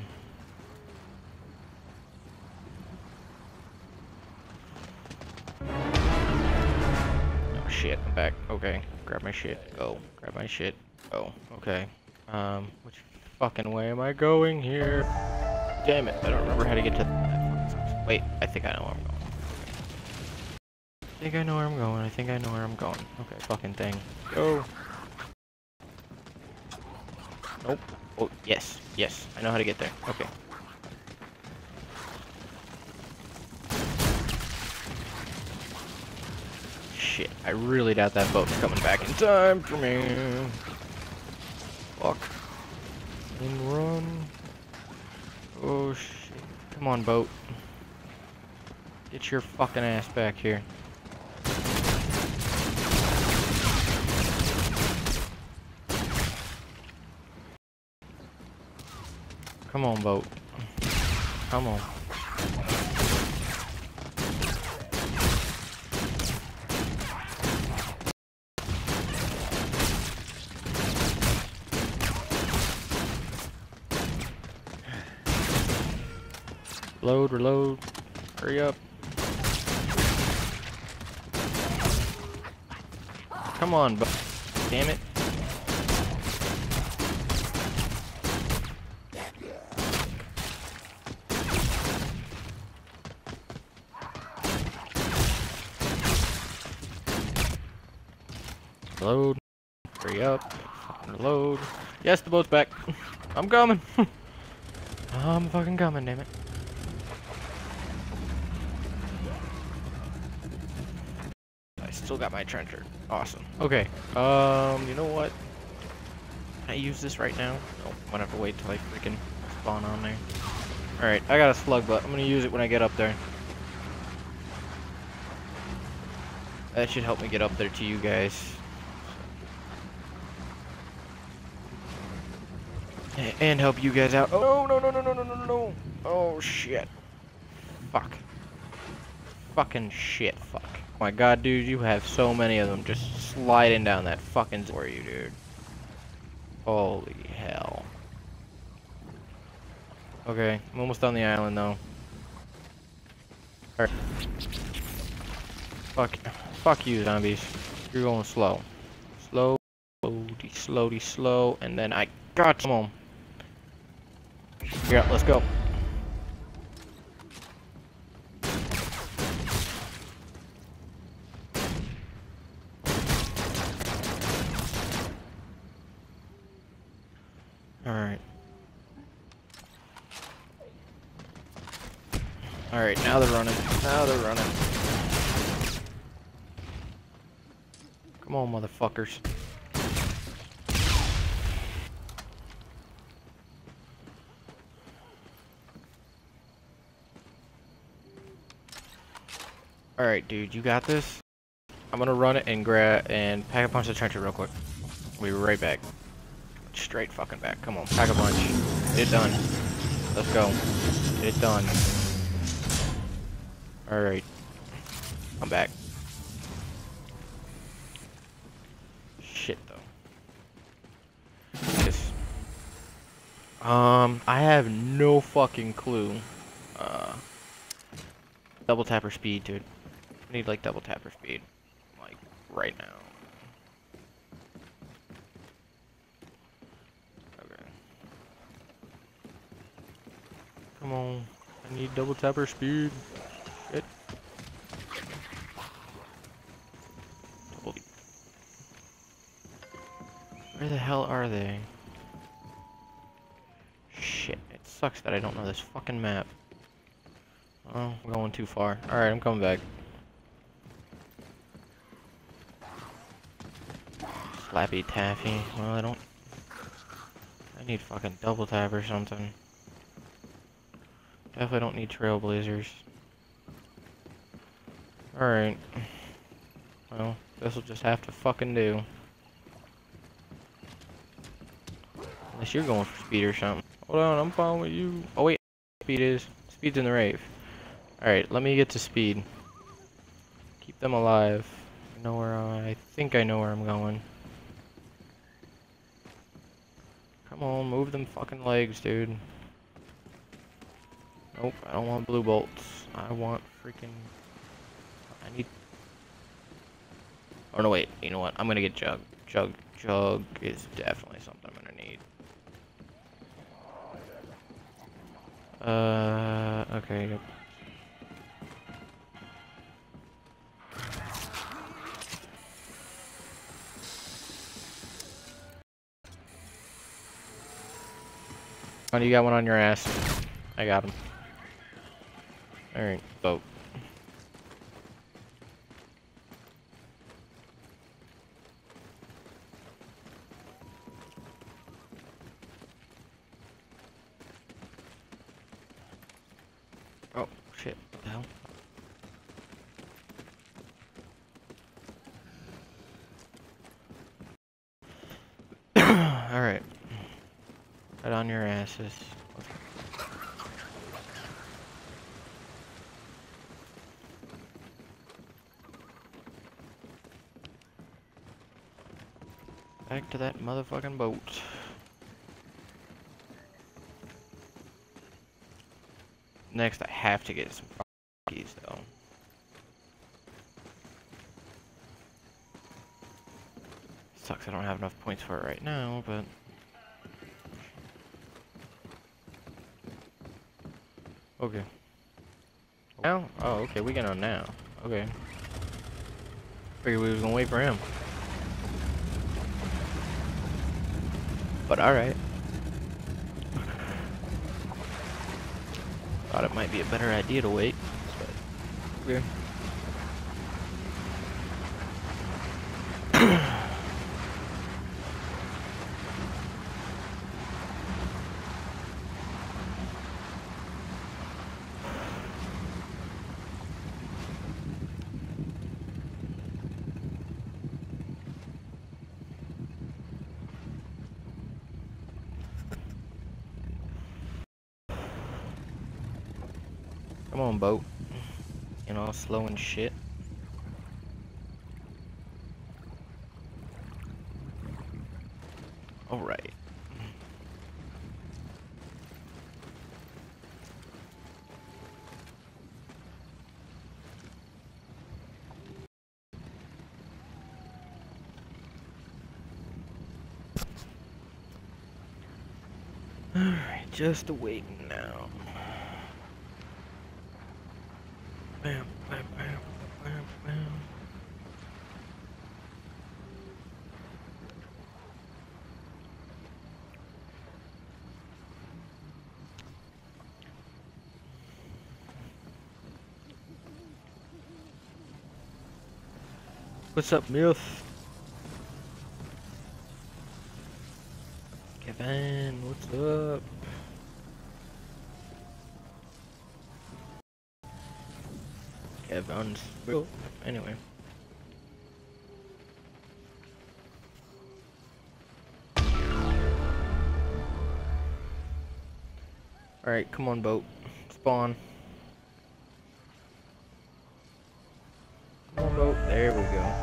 Oh shit, I'm back. Okay, grab my shit, go. Grab my shit, go. Okay. Um, which fucking way am I going here? Damn it, I don't remember how to get to that. Wait, I think I know where I'm going. I think I know where I'm going. I think I know where I'm going. Okay, fucking thing. Go. Nope. Oh, yes. Yes. I know how to get there. Okay. Shit. I really doubt that boat's coming back in time for me. Fuck. In on, boat. Get your fucking ass back here. Come on, boat. Come on. Load, reload. Hurry up. Come on, boat. Damn it. Load. Hurry up. Reload. Yes, the boat's back. I'm coming. I'm fucking coming, damn it. I still got my trencher. Awesome. Okay. Um, you know what? Can I use this right now? Nope. I'm gonna have to wait till I freaking spawn on there. Alright, I got a slug butt. I'm gonna use it when I get up there. That should help me get up there to you guys. And help you guys out. Oh, no, no, no, no, no, no, no, no. Oh, shit. Fuck. Fucking shit, fuck. Oh my god, dude, you have so many of them just sliding down that fucking for you, dude. Holy hell. Okay, I'm almost on the island, though. Alright. Fuck. Fuck you, zombies. You're going slow. Slow, slowly, slowly, slow, and then I got some. Come on. Yeah, let's go. Alright. Alright, now they're running. Now they're running. Come on, motherfuckers. Alright, dude, you got this? I'm gonna run it and grab and pack a punch the trencher real quick. We'll be right back. Straight fucking back. Come on, pack a punch. Get it done. Let's go. Get it done. Alright. I'm back. Shit, though. This. Um, I have no fucking clue. Uh, double tapper speed, dude. I need, like, double tapper speed. Like, right now. Okay. Come on. I need double tapper speed. Shit. Double. Where the hell are they? Shit. It sucks that I don't know this fucking map. Oh, we're going too far. Alright, I'm coming back. Slappy Taffy. Well, I don't... I need fucking double tap or something. Definitely don't need trailblazers. Alright. Well, this'll just have to fucking do. Unless you're going for speed or something. Hold on, I'm following you. Oh wait, speed is. Speed's in the rave. Alright, let me get to speed. Keep them alive. I know where I, I think I know where I'm going. Come on, move them fucking legs, dude. Nope, I don't want blue bolts. I want freaking... I need... Oh no, wait. You know what? I'm gonna get Jug. Jug. Jug is definitely something I'm gonna need. Uh, okay. Yep. Oh, you got one on your ass. I got him. Alright, boat. shit. What the hell? Alright. Right on your asses. Back to that motherfucking boat. Next, I have to get some keys, though. Sucks I don't have enough points for it right now, but... Okay. Now? Oh, okay, we get on now. Okay. Figured we was gonna wait for him. But alright. Thought it might be a better idea to wait. But okay. Come on, boat. You know, slow and shit. Alright. Alright, just waiting now. Bam, bam, bam, bam, bam. What's up, Milf? Kevin, what's up? Kevin's real. Anyway. Alright, come on, boat. Spawn. Come on, boat. There we go.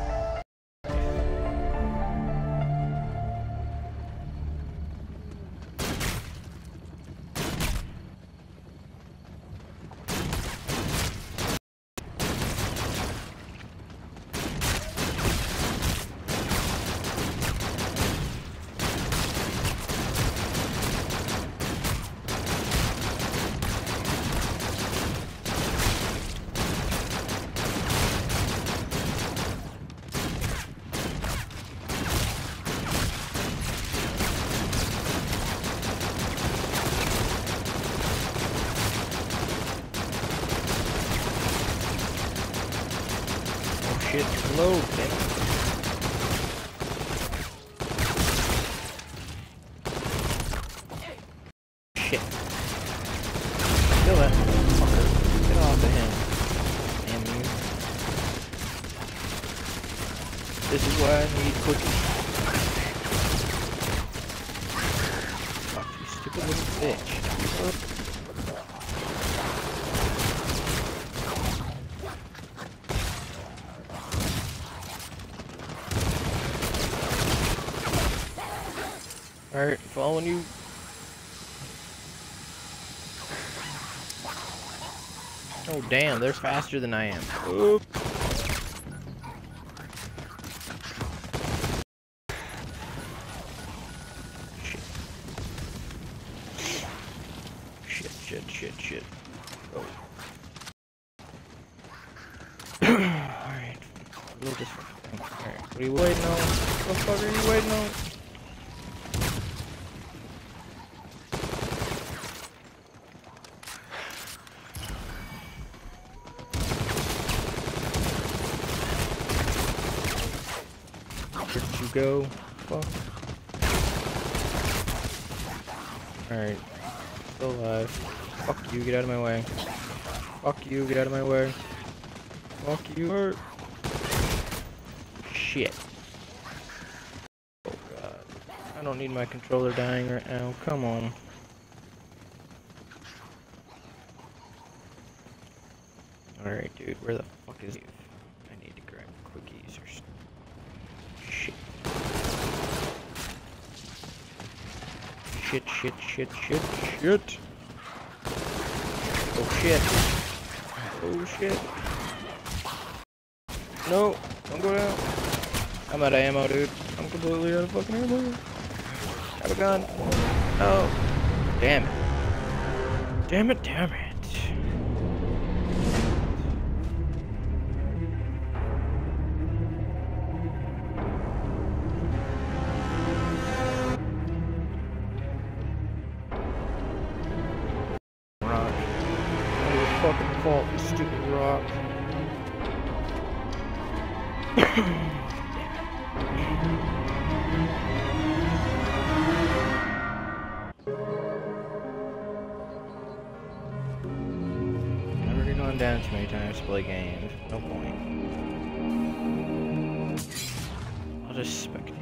Shit, slow, damn it. Shit. Kill that fucker. Get off of him. Damn you. This is why I need cookies. Fuck, you stupid little bitch. Alright, following you. Oh damn, they're faster than I am. Oop. Shit, shit, shit, shit. Oh. Alright. A little disrespectful. Alright, what are you waiting on? What the fuck are you waiting on? Where did you go? Fuck. Alright. Still alive. Fuck you, get out of my way. Fuck you, get out of my way. Fuck you. Shit. Oh god. I don't need my controller dying right now. Come on. Alright, dude. Where the fuck is he? I need to grab quickies or something. Shit. Shit, shit, shit, shit, shit. Oh shit. Oh shit. No, don't go down. I'm out of ammo, dude. I'm completely out of fucking ammo. Have a gun. Oh. Damn it. Damn it, damn it. Rock. Not your fucking fault, you stupid rock. I've already gone down too many times to play games. No point. I'll just spectate.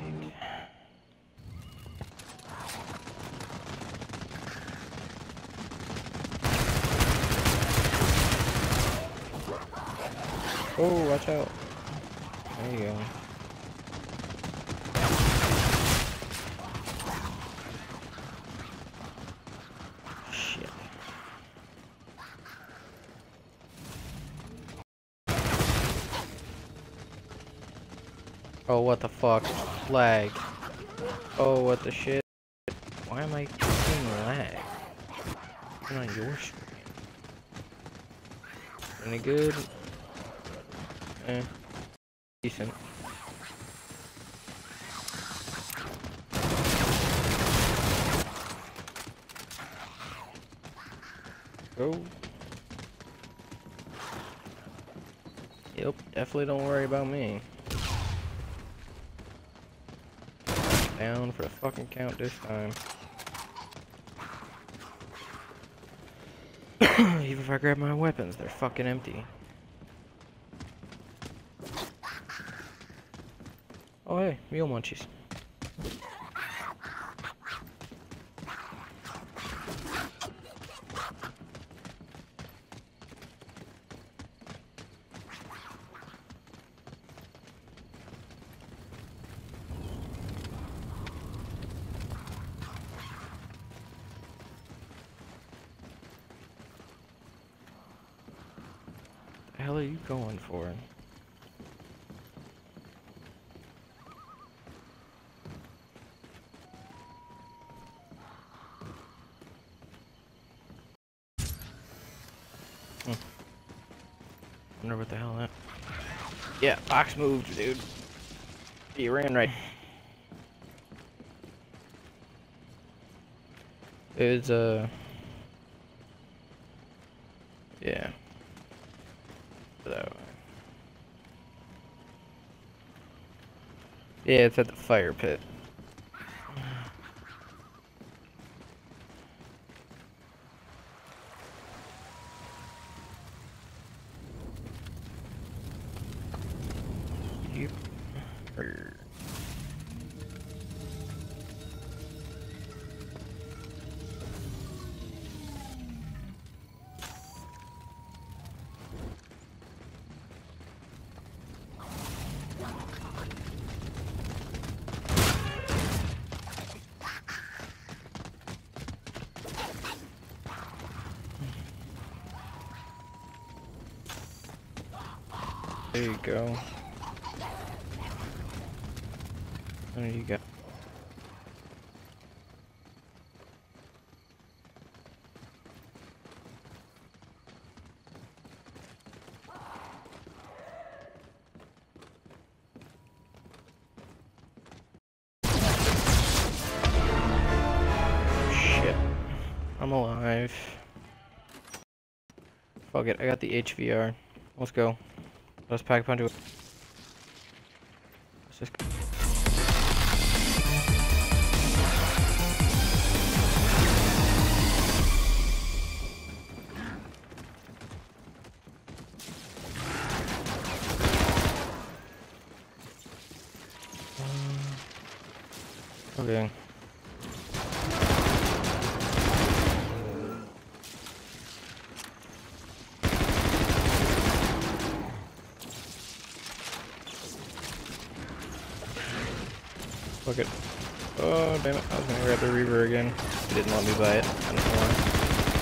Oh, watch out. There you go. Shit. Oh, what the fuck? Lag. Oh, what the shit? Why am I getting lag? Even on your screen. Any good? Eh. Decent. Go. Yep, definitely don't worry about me. Down for the fucking count this time. Even if I grab my weapons, they're fucking empty. Oh hey, meal munchies. What the hell are you going for? Hmm. Wonder what the hell that. Yeah, box moved, dude. You ran right. It's uh. Yeah. That way. Yeah, it's at the fire pit. Yep. Er. There you go. There you go. Shit. I'm alive. Fuck it, I got the H V R. Let's go. Let's pack a punch it. Let's just go. Okay. Fuck it. Oh, damn it. I was gonna grab the Reaver again. He didn't let me buy it. I don't know why.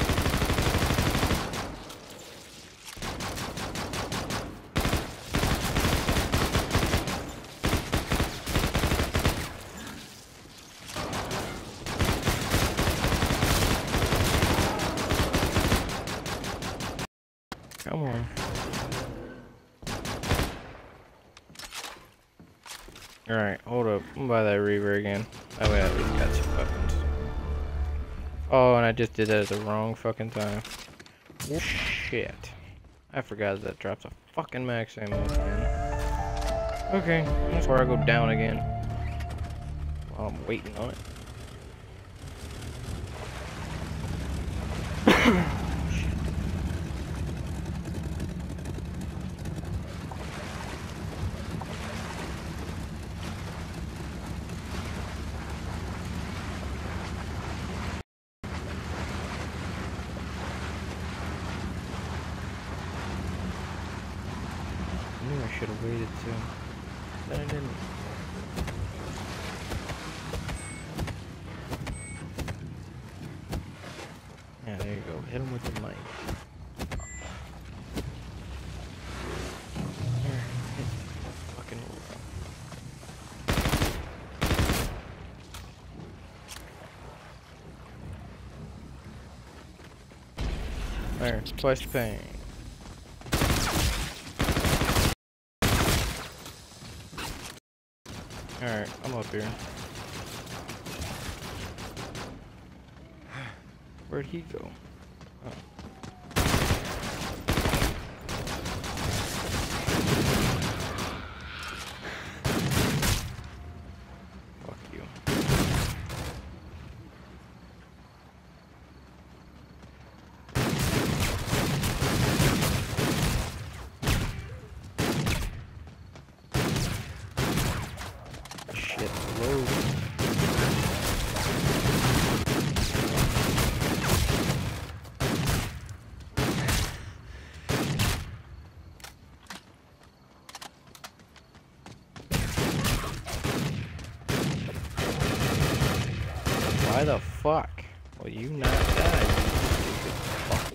Come on. Alright, hold up. I'm gonna buy that Reaver again. That way I at least got some weapons. Oh, and I just did that at the wrong fucking time. Shit. I forgot that drops a fucking max ammo again. Okay, that's where I go down again. While I'm waiting on it. I knew I should have waited too. But I didn't. Yeah, there you go. Hit him with the mic. There, hit the fucking wall. There, twice the pain. Alright, I'm up here. Where'd he go? Oh. Fuck you. Shit, load. Why the fuck will you not die, you stupid fuck?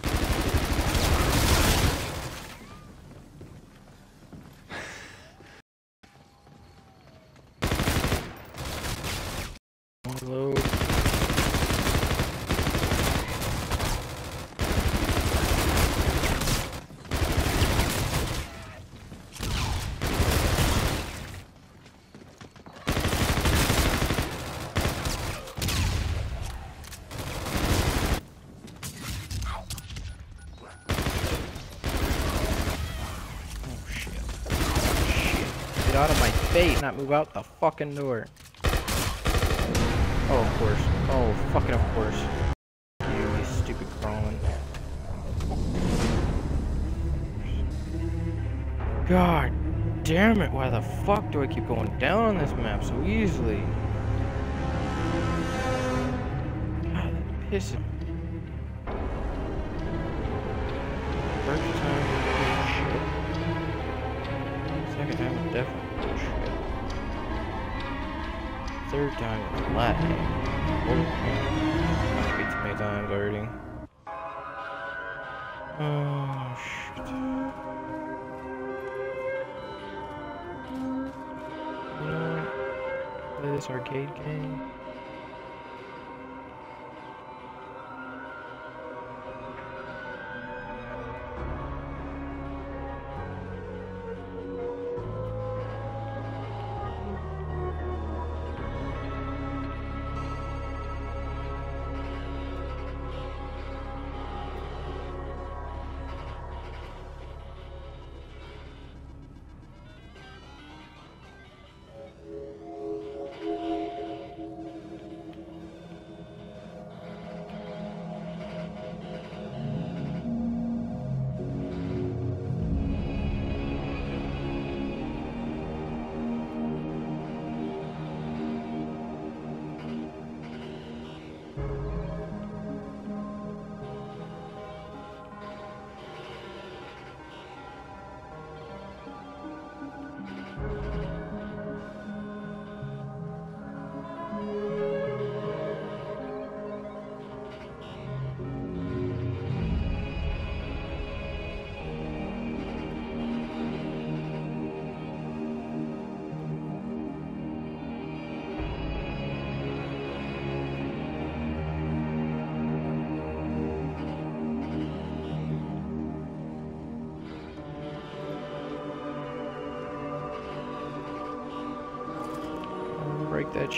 Load. Get out of my face, not move out the fucking door. Oh, of course. Oh, fucking of course. You, you stupid crawling. God damn it, why the fuck do I keep going down on this map so easily? God, that pisses me. First time, shit. Second time, definitely shit. Third time was lagging. Oh, I beat too many times already. Oh, shit. You know what? Play this arcade game.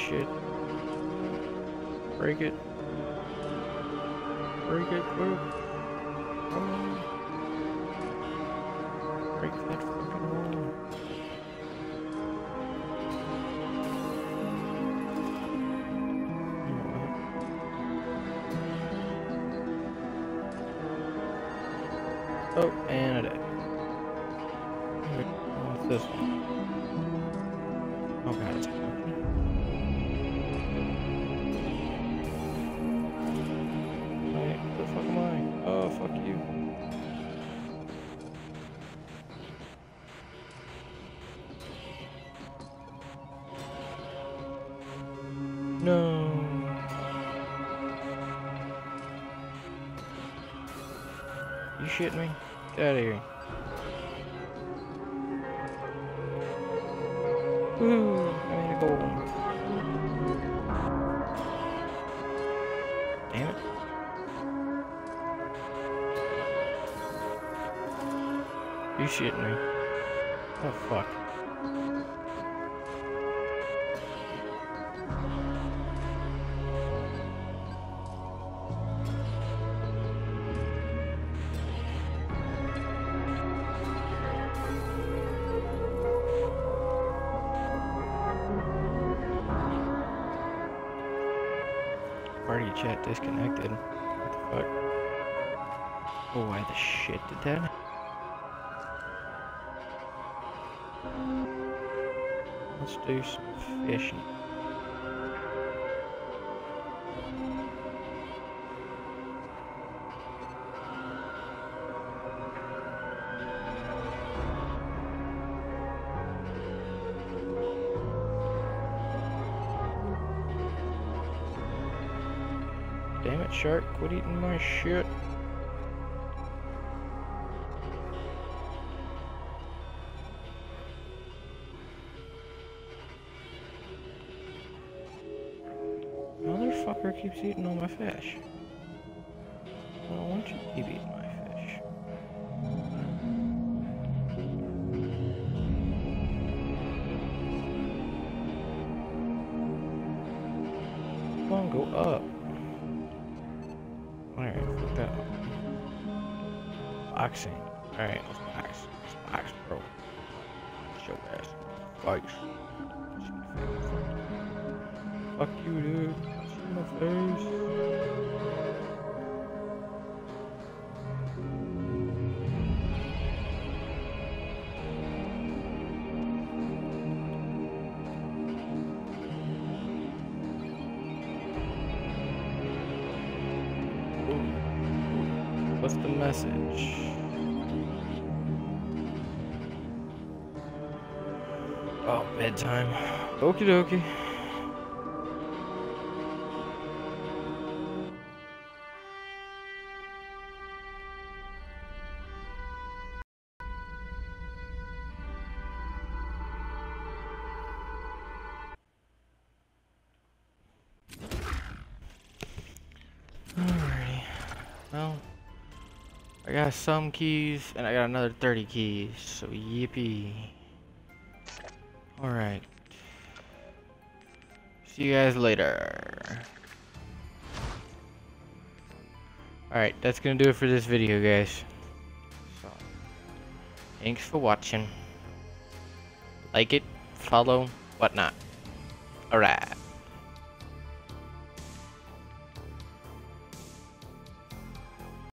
shit. Break it. Break it, quick. Come on. Break that fucking wall. Oh, and it. What's this one? Oh god, it's broken. Wait, where the fuck am I? Oh, fuck you. No. You shitting me? Get out of here. Woo! I made a goal. Damn it. You shitting me? Oh fuck. Party chat disconnected. What the fuck? Oh, why the shit did that? Let's do some fishing. Damn it, shark, quit eating my shit. Motherfucker keeps eating all my fish. I don't want you to keep eating my fish. Come on, go up. Alright, fuck that. Boxing. Alright, let's box. Let's box, bro. Show ass. Fight. Fuck you, dude. See my face. What's the message? Oh, bedtime. Okie dokie. Alrighty. Well, I got some keys, and I got another thirty keys, so yippee. Alright. See you guys later. Alright, that's gonna do it for this video, guys. So, thanks for watching. Like it, follow, whatnot. Alright.